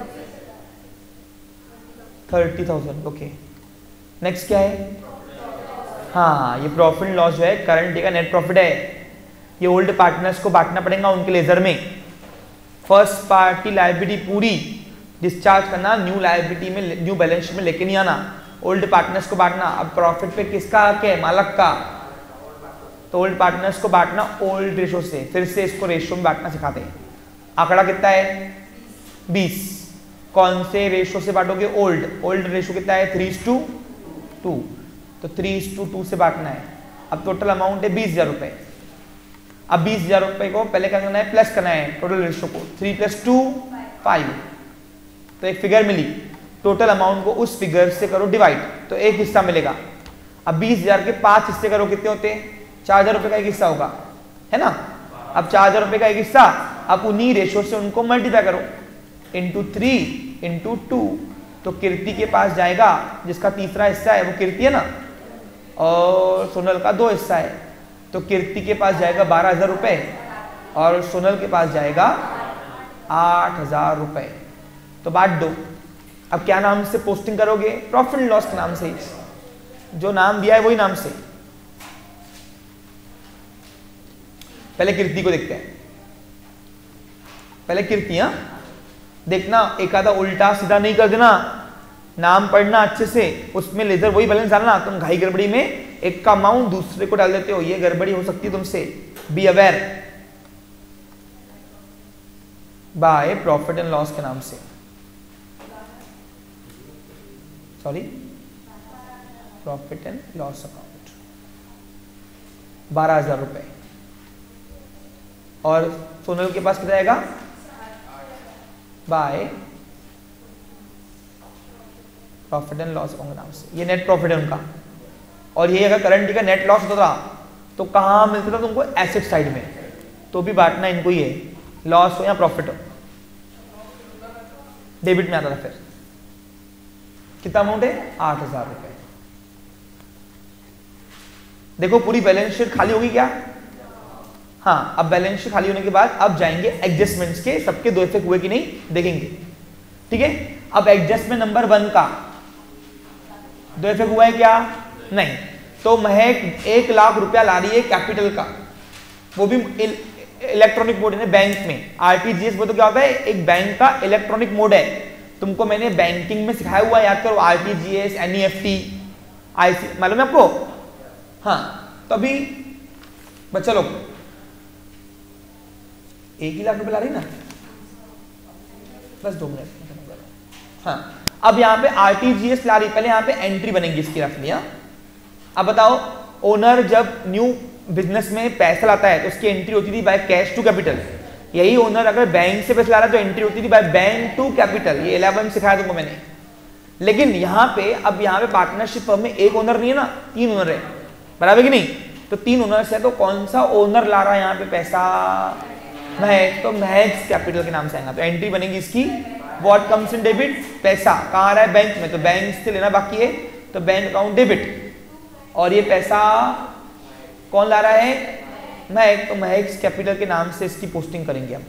थर्टी थाउजेंड, ओके। नेक्स्ट क्या है, हाँ ये प्रॉफिट एंड लॉस जो है करंट डे का नेट प्रॉफिट है, ये ओल्ड पार्टनर्स को बांटना पड़ेगा उनके लेजर में। फर्स्ट पार्टी लायबिलिटी पूरी डिस्चार्ज करना, न्यू लायबिलिटी में, न्यू बैलेंस शीट में लेके नहीं आना, ओल्ड पार्टनर्स को बांटना। अब प्रॉफिट पे किसका हक है, मालक का, तो ओल्ड पार्टनर्स को बांटना ओल्ड रेशो से। फिर से इसको रेशो में बांटना सिखाते हैं। आंकड़ा कितना है, बीस। कौन से रेशो से बांटोगे, ओल्ड। ओल्ड रेशो कितना है, थ्री टू टू, तो थ्री टू टू से बांटना है। अब टोटल अमाउंट है बीस हजार रुपए। अब बीस हजार रुपए को पहले क्या करना है, प्लस करना है टोटल रेशो को, थ्री प्लस टू फाइव, तो एक फिगर मिली। टोटल अमाउंट को उस फिगर से करो डिवाइड, तो एक हिस्सा मिलेगा। अब बीस हजार के पांच हिस्से करो, कितने होते हैं, चार हजार रुपए का एक हिस्सा होगा, है ना। अब चार हजार रुपए का एक हिस्सा, अब उन्हीं रेशो से उनको मल्टीप्लाई करो, इंटू थ्री इंटू टू, तो कीर्ति के पास जाएगा, जिसका तीसरा हिस्सा है वो कीर्ति है ना, और सोनल का दो हिस्सा है, तो कीर्ति के पास जाएगा बारह हजार रुपए और सोनल के पास जाएगा आठ हजार रुपए। तो बांट दो। अब क्या नाम से पोस्टिंग करोगे, प्रॉफिट एंड लॉस के नाम से, जो नाम दिया है वही नाम से। पहले कीर्ति को देखते हैं, पहले कीर्ति, हाँ देखना एक आधा उल्टा सीधा नहीं कर देना, नाम पढ़ना अच्छे से, उसमें लेजर वही बैलेंस डालना। तुम घाई गड़बड़ी में एक का अमाउंट दूसरे को डाल देते हो, ये गड़बड़ी हो सकती है तुमसे, be aware. By profit and loss के नाम से, sorry profit and loss account. बारह हजार रुपए। और सोनल के पास कितना आएगा? By profit and loss account के नाम से, ये नेट प्रॉफिट है उनका। और ये अगर करंट का नेट लॉस होता था तो कहाँ मिलता था तुमको? एसेट साइड में। तो भी बांटना इनको ही है, लॉस हो या प्रॉफिट हो, डेबिट में आता था। फिर कितना अमाउंट है? आठ हजार रुपए। देखो पूरी बैलेंस शीट खाली होगी क्या? हाँ, अब बैलेंस शीट खाली होने के बाद अब जाएंगे एडजस्टमेंट्स के, सबके दो इफेक्ट हुए कि नहीं देखेंगे। ठीक है, अब एडजस्टमेंट नंबर वन का दो इफेक्ट हुआ है क्या? नहीं। तो महक एक लाख रुपया ला रही है कैपिटल का, वो भी इलेक्ट्रॉनिक मोड है बैंक में। आरटीजीएस वो तो क्या होता है? एक बैंक का इलेक्ट्रॉनिक मोड है। तुमको मैंने बैंकिंग में सिखाया हुआ, याद करो, आरटीजीएस, एनईएफटी, आईसी, मालूम है आपको? हाँ, तो अभी बच्चा लोग एक ही लाख रुपए ला रही ना, बस दो मिनट। हाँ, अब यहाँ पे आरटीजीएस ला रही, पहले यहाँ पे एंट्री बनेगी इसकी रख लिया। अब बताओ, ओनर जब न्यू बिजनेस में पैसा लाता है तो उसकी एंट्री होती थी बाय कैश टू कैपिटल। यही ओनर अगर बैंक से पैसा ला रहा है तो एंट्री होती थी बाय बैंक टू कैपिटल। ये इलेवन सिखाया तुमको मैंने। लेकिन यहाँ पे, अब यहाँ पे पार्टनरशिप फर्म में एक ओनर नहीं है ना, तीन ओनर है, बराबर कि नहीं? तो तीन ओनर्स है, तो कौन सा ओनर ला रहा है यहाँ पे पैसा? महक। तो महक कैपिटल के नाम से आएगा। तो एंट्री बनेगी इसकी, व्हाट कम्स इन डेबिट? पैसा। कहाँ आ रहा है? बैंक में, तो बैंक से लेना बाकी है, तो बैंक अकाउंट डेबिट। और ये पैसा कौन ला रहा है? महक। तो महक कैपिटल के नाम से इसकी पोस्टिंग करेंगे हम,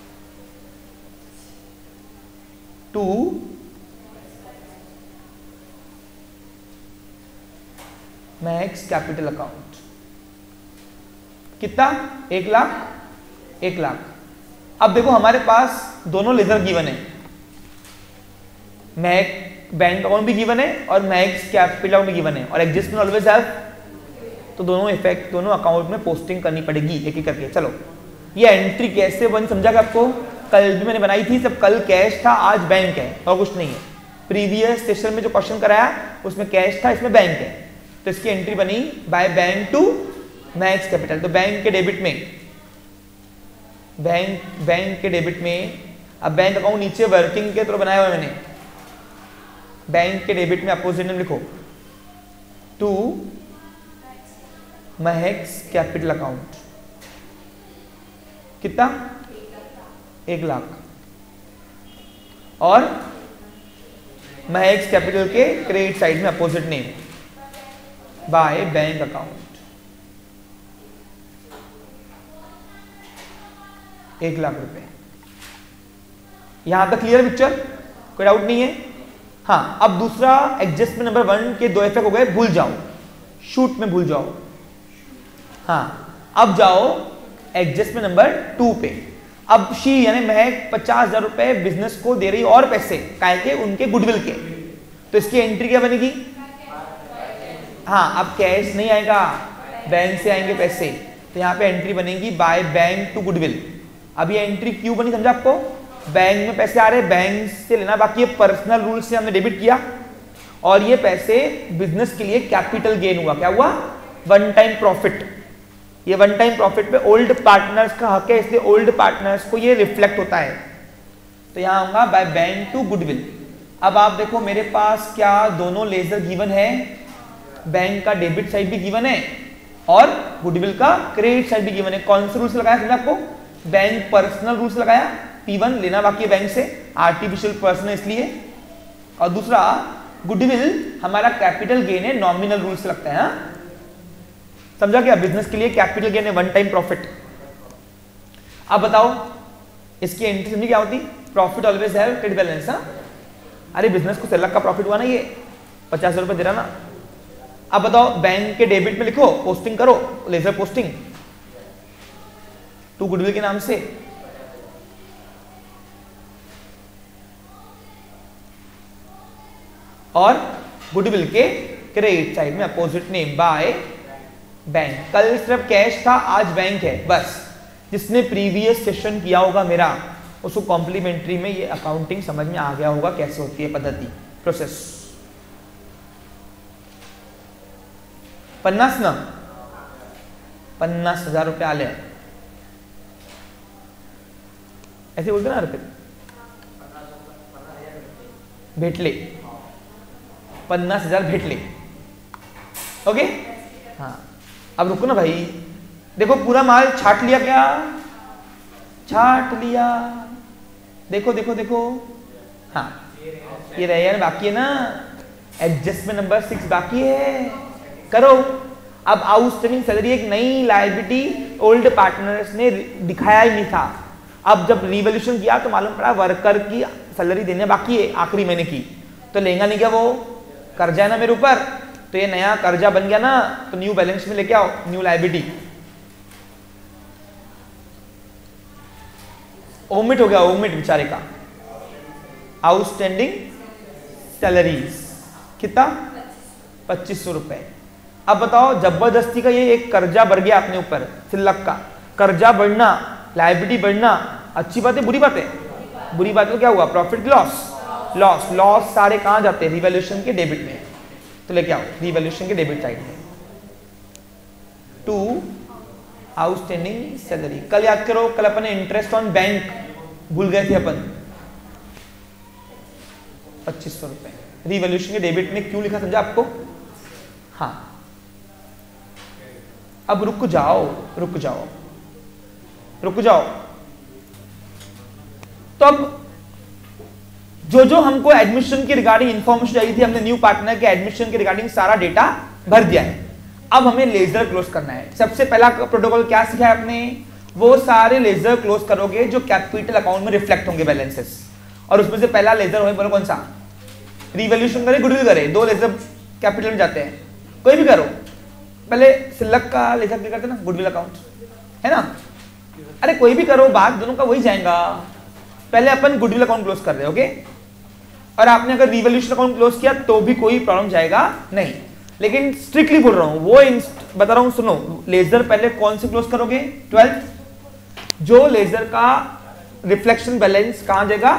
टू महक कैपिटल अकाउंट। कितना? एक लाख, एक लाख। अब देखो हमारे पास दोनों लेजर गिवन है, महक बैंक अकाउंट भी गिवन है और महक कैपिटल अकाउंट भी गिवन है, और एडजस्टमेंट ऑलवेज हैव। तो दोनों इफेक्ट, दोनों अकाउंट में पोस्टिंग करनी पड़ेगी एक एक करके। चलो, ये एंट्री कैसे बन समझा आपको? कल भी मैंने बनाई थी, सब कल कैश था, आज बैंक है और कुछ नहीं है। प्रीवियस सेशन में जो क्वेश्चन कराया उसमें कैश था, इसमें बैंक है। तो इसकी एंट्री बनी by bank to Mahak capital. तो बैंक के डेबिट में, बैंक बैंक के डेबिट में, अब बैंक अकाउंट नीचे वर्किंग के थ्रू बनाया हुआ है मैंने। बैंक के डेबिट में अपोजिट में लिखो टू महक कैपिटल अकाउंट। कितना? एक लाख। और महक कैपिटल के क्रेडिट साइड में opposite name by bank account, एक लाख रुपए। यहां तक क्लियर पिक्चर? कोई डाउट नहीं है? हाँ, अब दूसरा एडजस्टमेंट नंबर वन के दो इफेक्ट हो गए, भूल जाओ, शूट में भूल जाओ। हाँ, अब जाओ एडजस्टमेंट नंबर टू पे। अब शी यानी महक पचास हजार रुपए बिजनेस को दे रही और पैसे काहे के? उनके गुडविल के। तो इसकी एंट्री क्या बनेगी? हाँ, अब कैश नहीं आएगा, बैंक से आएंगे पैसे, तो यहाँ पे एंट्री बनेगी बाय बैंक टू गुडविल। अब ये एंट्री क्यों बनी समझा आपको? बैंक में पैसे आ रहे, बैंक से लेना बाकी है, पर्सनल रूल से हमने डेबिट किया, और ये पैसे बिजनेस के लिए कैपिटल गेन हुआ। क्या हुआ? One time profit. ये वन टाइम प्रॉफिट पे ओल्ड पार्टनर्स का हक है, इसलिए ओल्ड पार्टनर्स को ये रिफ्लेक्ट होता है। तो यहाँ होगा बाय बैंक टू गुडविल। अब आप देखो मेरे पास क्या दोनों लेजर गिवन है, बैंक का डेबिट साइड भी गिवन है और गुडविल का क्रेडिट साइड भी गिवन है। कौन से रूल से लगाया समझा आपको? बैंक पर्सनल रूल से लगाया, पी वन लेना बाकी है बैंक से, आर्टिफिशियल पर्सन इसलिए। और दूसरा गुडविल हमारा कैपिटल गेन है, नॉमिनल रूल से लगता है। हाँ? समझा क्या? बिजनेस के लिए कैपिटल गेन है, वन टाइम प्रॉफिट। अब बताओ इसकी एंट्री समझी क्या होती? Profit always have credit balance. हाँ, अरे बिजनेस को छह लाख का प्रॉफिट हुआ ना, ये पचास हजार रुपए दे रहा ना। अब बताओ बैंक के डेबिट में लिखो, पोस्टिंग करो, लेजर पोस्टिंग टू गुडविल के नाम से। और गुडविल के क्रेडिट साइड में अपोजिट नेम बाय बैंक। कल सिर्फ कैश था, आज बैंक है। बस जिसने प्रीवियस सेशन किया होगा मेरा, उसको कॉम्प्लीमेंट्री में ये अकाउंटिंग समझ में आ गया होगा कैसे होती है पद्धति, प्रोसेस। पन्नास ना पन्नास हजार रुपये आले, ऐसे बोलते ना रुपये भेटले, पन्नास हजार भेटले। ओके हाँ, अब रुको ना भाई, देखो पूरा माल छाट लिया क्या, छाट लिया, देखो देखो देखो, हाँ ये रह यार बाकी है ना, एडजस्टमेंट नंबर सिक्स बाकी है, करो। अब आउटस्टैंडिंग सैलरी एक नई लायबिलिटी ओल्ड पार्टनर्स ने दिखाया ही नहीं था, अब जब रिवॉल्यूशन किया तो मालूम पड़ा वर्कर की सैलरी देने बाकी है आखिरी महीने की, तो लेगा नहीं क्या, वो कर्जा है ना मेरे ऊपर, तो ये नया कर्जा बन गया ना, तो न्यू बैलेंस में लेके आओ न्यू लायबिलिटी। ओमिट हो गया, ओमिट बेचारे का, आउटस्टैंडिंग सैलरीज कितना, पच्चीस सौ रुपए। अब बताओ जबरदस्ती का ये एक कर्जा बढ़ गया अपने ऊपर, सिल्लक का कर्जा बढ़ना, लायबिलिटी बढ़ना, अच्छी बात है बुरी बात है, बुरी बात है, तो क्या हुआ, प्रॉफिट लॉस, लॉस लॉस सारे कहां जाते हैं, रिवॉल्यूशन के डेबिट में, तो लेके आओ रिवॉल्यूशन के डेबिट साइड में। टू आउटस्टैंडिंग सैलरी, कल याद करो, कल अपन इंटरेस्ट ऑन बैंक भूल गए थे अपन, पच्चीस सौ रुपए रिवॉल्यूशन के डेबिट में क्यों लिखा समझा आपको, हाँ। अब रुक जाओ रुक जाओ रुक जाओ, तो अब जो जो हमको एडमिशन के रिगार्डिंग इंफॉर्मेशन चाहिए थी, हमने न्यू पार्टनर के एडमिशन के रिगार्डिंग सारा डेटा भर दिया है। अब हमें लेजर क्लोज करना है। सबसे पहला प्रोटोकॉल क्या सीखा है आपने, वो सारे लेजर क्लोज करोगे जो कैपिटल अकाउंट में रिफ्लेक्ट होंगे बैलेंसेस, और उसमें से पहला लेजर हो बोलो कौन सा, रिवॉल्यूशन करे गुडविल करे, दो लेजर कैपिटल में जाते हैं, कोई भी करो। पहले सिल्लक का लेजर क्या करते ना, गुडविल अकाउंट है ना, अरे कोई भी करो, बात दोनों का वही जाएगा। पहले अपन गुडविल अकाउंट क्लोज कर रहे हैं, ओके, और आपने अगर रिवॉल्यूशन अकाउंट क्लोज किया तो भी कोई प्रॉब्लम जाएगा नहीं, लेकिन स्ट्रिक्टली बोल रहा हूं, वो बता रहा हूं, सुनो, लेजर पहले कौन से क्लोज करोगे, ट्वेल्थ, जो लेजर का रिफ्लेक्शन बैलेंस कहां जाएगा,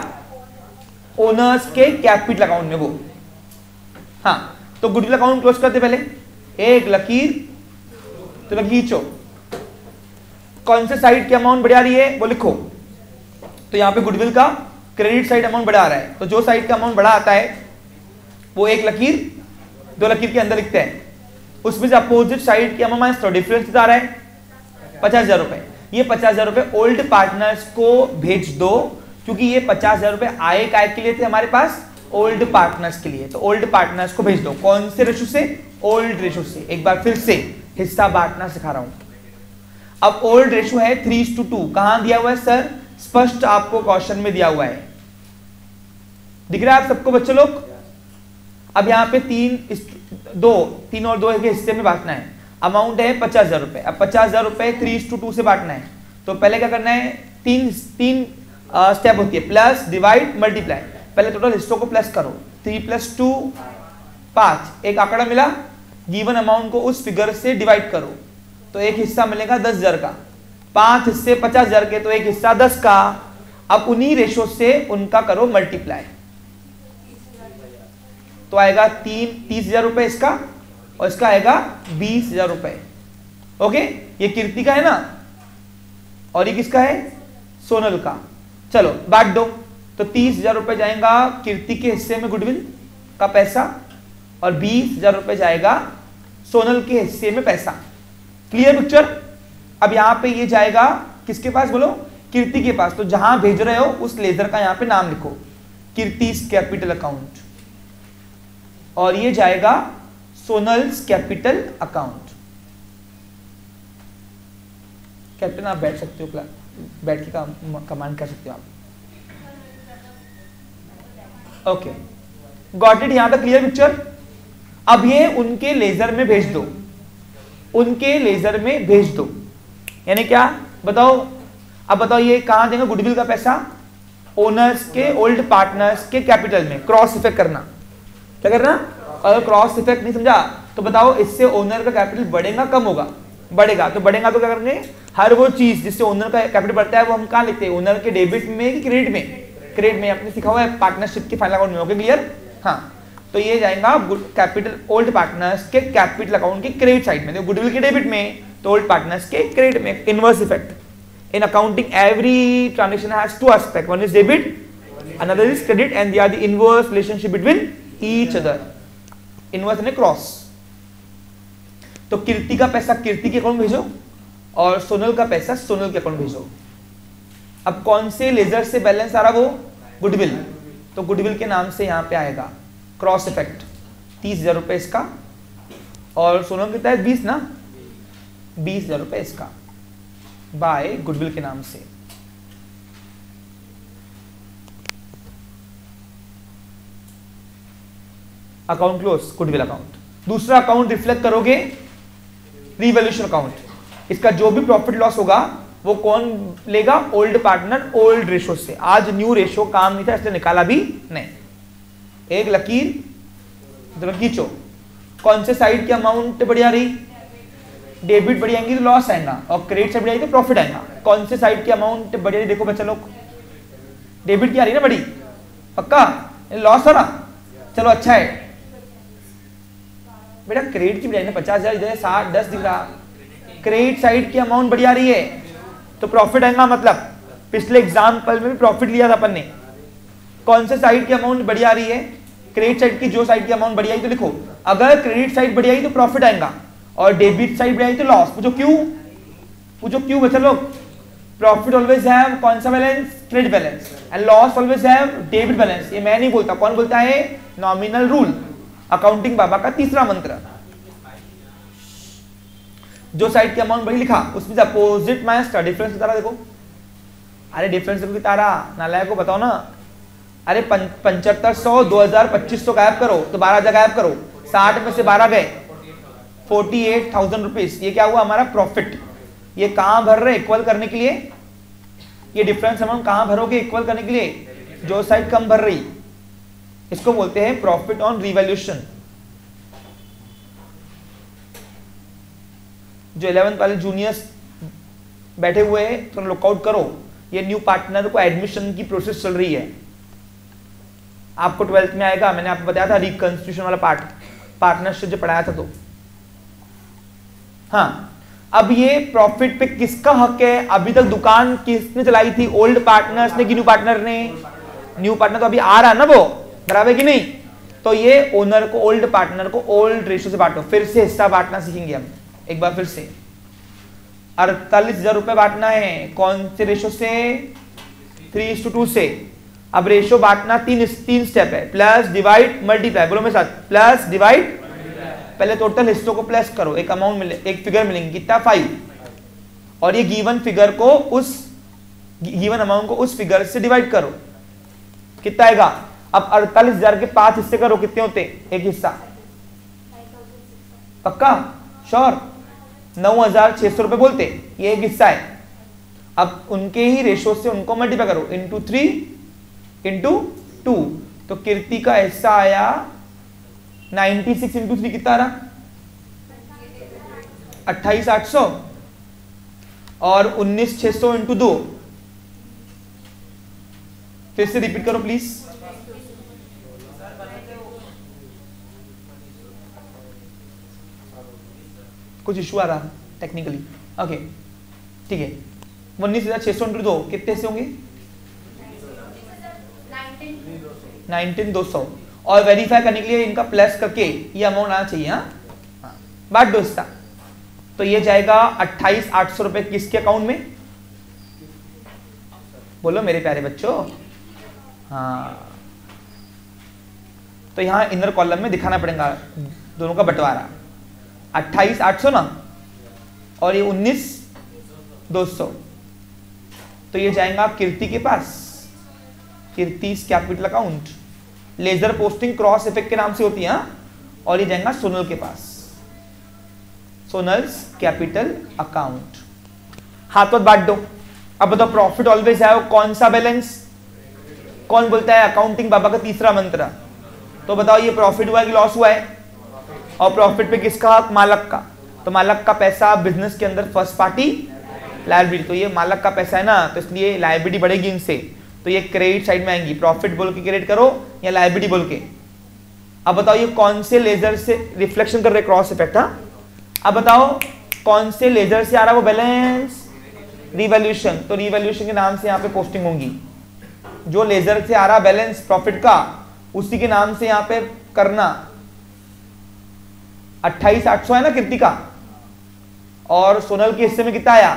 ओनर्स के कैपिटल अकाउंट में, वो हाँ। तो गुडविल अकाउंट क्लोज करते पहले, एक लकीर, तो लकीर खींचो, कौन से साइड की अमाउंट बढ़ा रही है वो लिखो, तो यहां पे गुडविल का क्रेडिट साइड अमाउंट बढ़ा रहा है, तो जो साइड का अमाउंट बढ़ा आता है वो एक लकीर दो लकीर के अंदर लिखते हैं, उसमें से अपोजिट साइड की अमाउंट तो डिफरेंस आ रहा है पचास हजार रुपए। ये पचास हजार रुपए ओल्ड पार्टनर्स को भेज दो, क्योंकि ये पचास हजार रुपए आए काय के लिए थे हमारे पास, ओल्ड पार्टनर्स के लिए, तो ओल्ड पार्टनर्स को भेज दो। कौन से रेशो से, ओल्ड रेशो से। एक बार फिर से हिस्सा बांटना सिखा रहा हूं। अब ओल्ड रेशो है थ्री इज टू टू, कहां दिया हुआ है सर, स्पष्ट आपको क्वेश्चन में दिया हुआ है, दिख रहा है आप सबको बच्चे लोग। अब यहाँ पे तीन दो तीन और दो के हिस्से में बांटना है, अमाउंट है पचास हजार रुपए। अब पचास हजार रुपए थ्री इज टू टू से बांटना है, तो पहले क्या करना है, तीन तीन स्टेप होती है, प्लस डिवाइड मल्टीप्लाई। पहले टोटल हिस्सों को प्लस करो, थ्री प्लस टू पांच, एक आंकड़ा मिला, गिवन अमाउंट को उस फिगर से डिवाइड करो, तो एक हिस्सा मिलेगा दस हजार का, पांच हिस्से पचास हजार के, तो एक हिस्सा दस का। अब उन्हीं रेशो से उनका करो मल्टीप्लाई, तो आएगा तीन तीस हजार रुपए इसका, और इसका आएगा बीस हजार रुपए। ओके, ये कीर्ति का है ना, और ये किसका है, सोनल का। चलो बांट दो, तो तीस हजार रुपए जाएगा कीर्ति के हिस्से में गुडविल का पैसा, और बीस हजार रुपए जाएगा सोनल के हिस्से में पैसा। Clear picture. अब यहां पे ये जाएगा किसके पास बोलो, कीर्ति के पास। तो जहां भेज रहे हो उस लेजर का यहां पे नाम लिखो, कीर्तिस कैपिटल अकाउंट, और ये जाएगा सोनल्स कैपिटल अकाउंट। कैप्टन आप बैठ सकते हो, बैठ के कमांड कर सकते हो आप। ओके, गॉट इट, यहां तक क्लियर पिक्चर। अब ये उनके लेजर में भेज दो, उनके लेजर में भेज दो, यानी क्या बताओ। अब बताओ ये कहां देंगे गुडविल का पैसा, ओनर्स के ओल्ड पार्टनर्स के कैपिटल में। क्रॉस इफेक्ट करना, क्या करना, अगर क्रॉस इफेक्ट नहीं समझा तो बताओ इससे ओनर का कैपिटल बढ़ेगा कम होगा, बढ़ेगा। तो बढ़ेगा तो क्या करेंगे, हर वो चीज जिससे ओनर का कैपिटल बढ़ता है वो हम कहां लिखते हैं, ओनर के डेबिट में कि क्रेडिट में, क्रेडिट में। आपने सीखा हुआ है पार्टनरशिप के फाइनल अकाउंट में, ओके क्लियर। हाँ, तो ये जाएगा कैपिटल ओल्ड पार्टनर्स के कैपिटल अकाउंट के क्रेडिट साइड में, गुडविल के डेबिट में, तो ओल्ड पार्टनर्स के क्रेडिट में inverse effect in accounting every transaction has two aspect, one is debit another is credit and they are the inverse relationship between each other. Inverse यानी cross. तो कीर्ति का पैसा कीर्ति के अकाउंट भेजो और सोनल का पैसा सोनल के अकाउंट भेजो. अब कौन से लेजर से बैलेंस आ रहा वो गुडविल, तो गुडविल के नाम से यहाँ पे आएगा क्रॉस इफेक्ट. तीस हजार रुपए इसका और सोनल कितना है बीस ना, बीस हजार रुपए इसका बाय गुडविल के नाम से. Account close, goodwill account. दूसरा अकाउंट रिफ्लेक्ट करोगे रिवैल्यूएशन अकाउंट. इसका जो भी प्रॉफिट लॉस होगा वो कौन लेगा, ओल्ड पार्टनर ओल्ड रेशो से. आज न्यू रेशो काम नहीं था इसलिए निकाला भी नहीं. एक लकीर दोनों खींचो. कौन से साइड की अमाउंट बढ़िया रही, डेबिट बढ़िया आएंगी तो लॉस आएगा और क्रेडिट साइड बढ़िया तो प्रॉफिट आएगा. कौन से साइड की अमाउंट बढ़िया रही, देखो बच्चा लोग डेबिट की आ रही ना बड़ी, पक्का लॉस हो रहा. चलो अच्छा है बेटा, क्रेडिट की बढ़िया पचास हजार इधर साठ दस दिख रहा. क्रेडिट साइड की अमाउंट बढ़िया रही है तो प्रॉफिट आएगा. मतलब पिछले एग्जाम्पल में भी प्रॉफिट लिया था अपन ने. कौन से साइड की अमाउंट बढ़िया रही है, क्रेडिट साइड की. जो साइड की अमाउंट बढ़िया आई तो लिखो, अगर क्रेडिट साइड बढ़िया आई तो प्रॉफिट आएगा और डेबिट साइड बढ़िया आई तो लॉस. पूछो क्यों, पूछो क्यों बच्चा लोग. प्रॉफिट ऑलवेज हैव कौन सा बैलेंस, credit balance, and loss always have debit balance. ये मैं नहीं बोलता, कौन बोलता है, नॉमिनल रूल, अकाउंटिंग बाबा का तीसरा मंत्र. जो साइड की अमाउंट बड़ी लिखा उसमें अपोजिट माइनस डिफरेंस बता रहा. देखो अरे डिफरेंस देखो तारा नालायक को बताओ ना. अरे पंचहत्तर सौ दो हजार पच्चीस सौ गायब करो तो बारह हजार गायब करो. साठ में से बारह गए, फोर्टी एट थाउजेंड रुपीज. ये क्या हुआ हमारा प्रॉफिट. ये कहां भर रहे, इक्वल करने के लिए. ये डिफरेंस अमाउंट कहां भरोगे, इक्वल करने के लिए. जो साइड कम भर रही इसको बोलते हैं प्रॉफिट ऑन रिवैल्यूएशन. जो इलेवेंथ वाले जूनियर्स बैठे हुए हैं तो लुकआउट करो. ये न्यू पार्टनर को एडमिशन की प्रोसेस चल रही है. आपको ट्वेल्थ में आएगा, मैंने आपको बताया था रिकंस्टिट्यूशन वाला पार्ट, पार्टनरशिप जो पढ़ाया था. तो हाँ, अब ये प्रॉफिट पे किसका हक है. अभी तक दुकान किसने चलाई थी, ओल्ड पार्टनर्स ने कि न्यू पार्टनर ने. न्यू पार्टनर तो अभी आ रहा ना, वो बराबर कि नहीं. तो ये ओनर को, ओल्ड पार्टनर को ओल्ड रेशो से बांटो. फिर से हिस्सा बांटना सीखेंगे हम एक बार फिर से. अड़तालीस हजार रुपए बांटना है कौन से रेशो से, थ्री इज टू टू से. अब रेशो बांटना तीन तीन स्टेप है, प्लस डिवाइड मल्टीप्लाई. बोलो मेरे साथ, प्लस डिवाइड. पहले टोटल हिस्सों को प्लस करो, एक अमाउंट मिले, एक फिगर मिलेंगे कितना, फाइव. और ये गिवन फिगर को उस गिवन अमाउंट को उस फिगर से डिवाइड करो, कितना आएगा. अब अड़तालीस हजार के पांच हिस्से करो, कितने होते, एक हिस्सा. पक्का श्योर, नौ हजार छह सौ रुपए बोलते, ये एक हिस्सा है. अब उनके ही रेशो से उनको मल्टीप्लाई करो, इंटू थ्री इंटू टू. तो कीर्ति का हिस्सा आया नाइन्टी सिक्स इंटू थ्री कितना आ रहा, अट्ठाईस आठ सौ. और उन्नीस छह सौ इंटू दो. फिर से रिपीट करो प्लीज. कुछ इशू आ रहा टेक्निकली. ओके ठीक है. उन्नीस हजार छह सौ इंटू दो कितने से होंगे, नाइनटीन दो सौ. और वेरीफाई करने के लिए इनका प्लस करके ये अमाउंट आना चाहिए. हाँ बांट दो हिस्सा. तो ये जाएगा अट्ठाईस आठ सौ रुपए किसके अकाउंट में, बोलो मेरे प्यारे बच्चों. हाँ तो यहां इनर कॉलम में दिखाना पड़ेगा दोनों का बंटवारा. अट्ठाईस आठ सौ ना, और ये उन्नीस दो सौ. तो ये जाएगा कीर्ति के पास, Kirti's capital account. Ledger posting cross effect के नाम से होती है. और ये जाएगा सोनल के पास, सोनल्स कैपिटल अकाउंट. हाथों बांट दो. अब बताओ प्रॉफिट ऑलवेज है कौन सा बैलेंस, कौन बोलता है, अकाउंटिंग बाबा का तीसरा मंत्र. तो बताओ ये प्रॉफिट हुआ कि लॉस हुआ है. और प्रॉफिट पे किसका हक, मालक का. तो मालक का पैसा बिजनेस के अंदर फर्स्ट पार्टी लायबिलिटी. तो ये मालक का पैसा है ना, तो इसलिए लायबिलिटी बढ़ेगी इनसे. तो ये क्रेडिट साइड में आएंगी. प्रॉफिट बोल के क्रेडिट करो या लायबिलिटी बोल के. अब बताओ ये कौन से लेजर से रिफ्लेक्शन कर रहे, क्रॉस इफेक्ट. हाँ अब बताओ कौन से लेजर से आ रहा है वो बैलेंस? रिवॉल्यूशन। तो रिवॉल्यूशन के नाम से यहाँ पे पोस्टिंग होंगी। जो लेजर से आ रहा बैलेंस प्रॉफिट का, उसी के नाम से यहाँ पे करना। अट्ठाईस आठ सौ है ना कीर्ति का, और सोनल के हिस्से में कितना आया?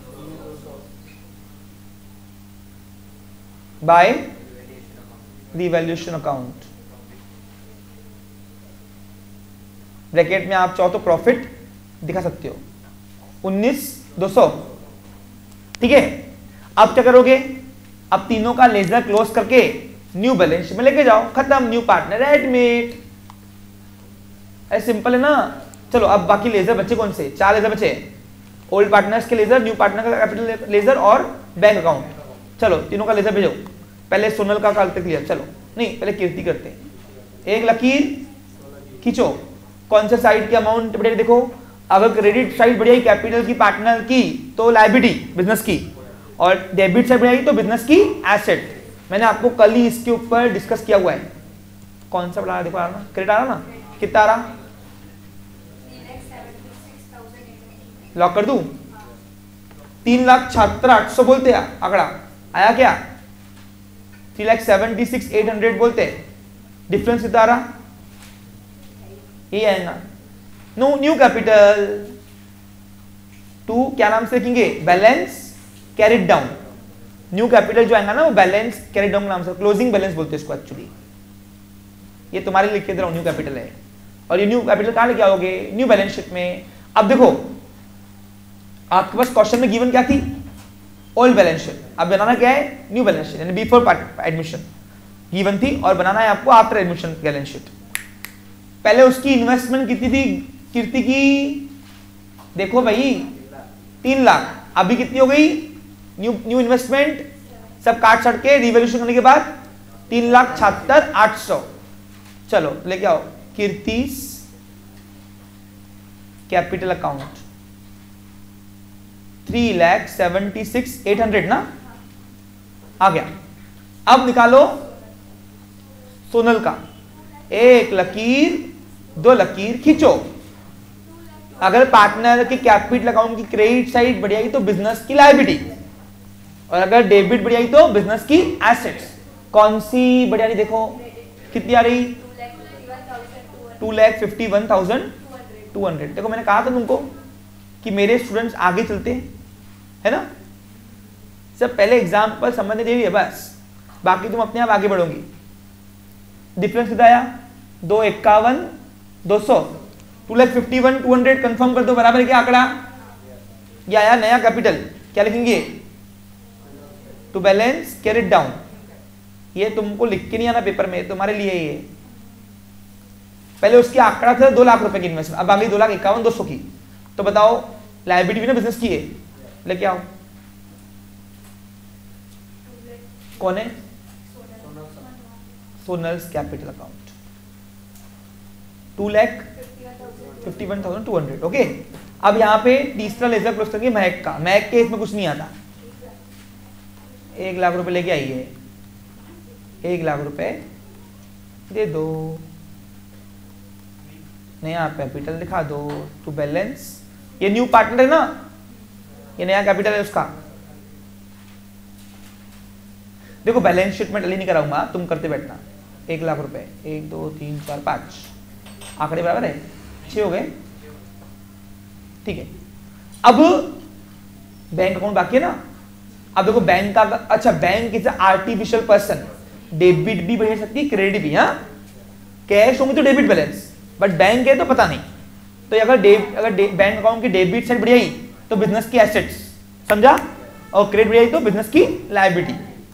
Bye revolution account. ब्रैकेट में आप चाहो तो प्रॉफिट दिखा सकते हो, उन्नीस दो सौ। ठीक है, अब क्या करोगे? अब तीनों का लेजर क्लोज करके न्यू बैलेंस शीट में लेके जाओ, खत्म। New partner admit. ऐसे सिंपल है ना। चलो अब बाकी लेजर बचे कौन से? चार लेजर बचे। ओल्ड पार्टनर्स के लेजर, न्यू पार्टनर का कैपिटल लेजर और बैंक अकाउंट। चलो तीनों का लेजर भेजो। पहले सोनल का करते क्लियर। चलो नहीं, पहले कीर्ति करते हैं। एक लकीर खींचो। कौन से साइड की अमाउंट बढ़िया? देखो, अगर क्रेडिट साइड बढ़िया कैपिटल की पार्टनर की तो लायबिलिटी बिजनेस की, और डेबिट साइड बढ़िया तो बिजनेस की एसेट। मैंने आपको कल ही इसके ऊपर डिस्कस किया हुआ है। कौन सा बढ़ा? देखो आ रहा ना, क्रेडिट आ रहा ना, कितना आ रहा? लॉक कर दूं? तीन लाख छहत्तर आठ सौ बोलते हैं आंकड़ा आया क्या? Three lakh seventy six eight hundred बोलते हैं। डिफरेंस कितना आ रहा? ये आएगा। नो न्यू कैपिटल टू क्या नाम से लिखेंगे? Balance carried down. New capital जो आएगा ना वो बैलेंस कैरिड डाउन नाम से, क्लोजिंग बैलेंस बोलते हैं इसको एक्चुअली। ये तुम्हारे लिख के दे रहा हूं, न्यू कैपिटल है। और ये न्यू कैपिटल कहां लेके आओगे? न्यू बैलेंस शीट में। अब देखो आपके पास क्वेश्चन में गिवन क्या थी? Old balance sheet. अब बनाना क्या है? न्यू बैलेंस शीट, यानी बिफोर एडमिशन गिवन थी, और बनाना है आपको आफ्टर एडमिशन बैलेंस शीट। पहले उसकी इन्वेस्टमेंट कितनी थी कीर्ति की? देखो भाई तीन लाख। अभी कितनी हो गई? न्यू न्यू इन्वेस्टमेंट सब काट छट के रिवॉल्यूशन करने के बाद तीन लाख छहत्तर आठ सौ। चलो लेके आओ Kirti's capital account. Three lakh seventy six eight hundred ना आ गया। अब निकालो सोनल का। एक लकीर दो लकीर खींचो। अगर पार्टनर के कैपिटल अकाउंट की क्रेडिट साइड बढ़ जाएगी तो बिजनेस की लायबिलिटी, और अगर डेबिट बढ़ जाएगी तो बिजनेस की एसेट्स। कौन सी बढ़िया रही? देखो कितनी आ रही? Two lakh fifty one thousand two hundred. देखो मैंने कहा था तुमको कि मेरे स्टूडेंट्स आगे चलते हैं, है ना। सब पहले एग्जाम्पल समझने दे रही है बस, बाकी तुम अपने आप आगे बढ़ोगी। डिफरेंस कितना आया? दो इक्यावन दो सौ। Two lakh fifty one two hundred confirm कर दो, बराबर क्या आंकड़ा? ये आया नया कैपिटल। क्या लिखेंगे? To balance carried down. ये तुमको लिख के नहीं आना पेपर में, तुम्हारे लिए ये। पहले उसकी आंकड़ा था दो लाख रुपए की इन्वेस्टमेंट, अब आ गई दो लाख इक्यावन दो सौ की। तो बताओ लायबिलिटी भी ना बिजनेस की है, लेके आओ। कौन है? Sonal's capital account. Two lakh fifty one thousand two hundred. Okay, अब यहाँ पे तीसरा लेजर क्लोज करेंगे महक का। महक के इसमें कुछ नहीं आता। एक लाख रुपए लेके आइए, एक लाख रुपए दे दो, नया कैपिटल दिखा दो टू बैलेंस। ये न्यू पार्टनर है ना, ये नया कैपिटल है उसका। देखो बैलेंस शीट में टली नहीं कराऊंगा, तुम करते बैठना। एक लाख रुपए, एक दो तीन चार पांच, आंकड़े बराबर है, छह हो गए। ठीक है, अब बैंक अकाउंट बाकी है ना। अब देखो बैंक का, अच्छा bank is artificial person, debit भी बढ़ सकती है क्रेडिट भी। हाँ कैश होंगे तो डेबिट बैलेंस, बट बैंक है तो पता नहीं। तो अगर डे अगर बैंक अकाउंट की डेबिट साइड बढ़िया तो बिजनेस की एसेट्स, समझा, और क्रेडिट बढ़िया तो बिजनेस की लायबिलिटी।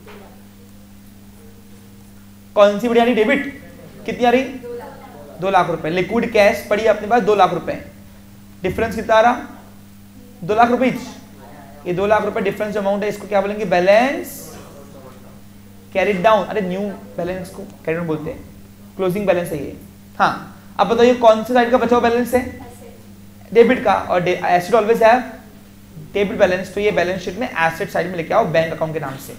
कौन सी बढ़िया रही? डेबिट। कितनी आ रही? दो लाख रुपए। लिक्विड कैश पड़ी अपने पास दो लाख रुपए। डिफरेंस कितना आ रहा? दो लाख रुपए। ये दो लाख रुपए डिफरेंस अमाउंट है, इसको क्या बोलेंगे? Balance carried down. अरे न्यू बैलेंस को कैरिड डाउन बोलते हैं, क्लोजिंग बैलेंस है ये। हाँ अब बताइए कौन से साइड का बचा हुआ बैलेंस है? डेबिट का, और एसेट ऑलवेज है डेबिट बैलेंस। तो ये बैलेंस शीट में एसेट साइड में लेके आओ बैंक अकाउंट के नाम से।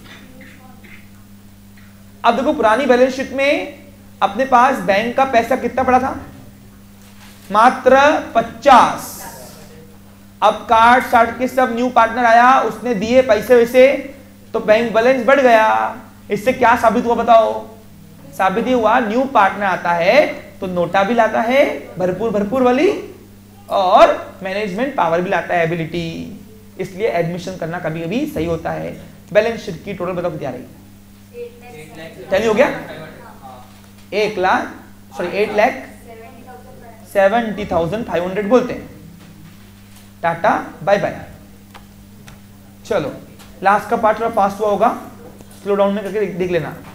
अब देखो पुरानी बैलेंस शीट में अपने पास बैंक का पैसा कितना पड़ा था? मात्र पचास। अब कार्ड सार्ट के सब न्यू पार्टनर आया, उसने दिए पैसे वैसे, तो बैंक बैलेंस बढ़ गया। इससे क्या साबित हुआ बताओ? साबित ये हुआ न्यू पार्टनर आता है तो नोटा भी लाता है भरपूर भरपूर वाली, और मैनेजमेंट पावर भी लाता है, एबिलिटी। इसलिए एडमिशन करना कभी कभी सही होता है। बैलेंस शीट की टोटल बताओ कितनी आ रही? चलिए हो गया एक lakh sorry eight lakh seventy thousand five hundred बोलते हैं। Tata bye bye. चलो लास्ट का पार्ट थोड़ा फास्ट हुआ होगा, स्लो डाउन में करके देख लेना।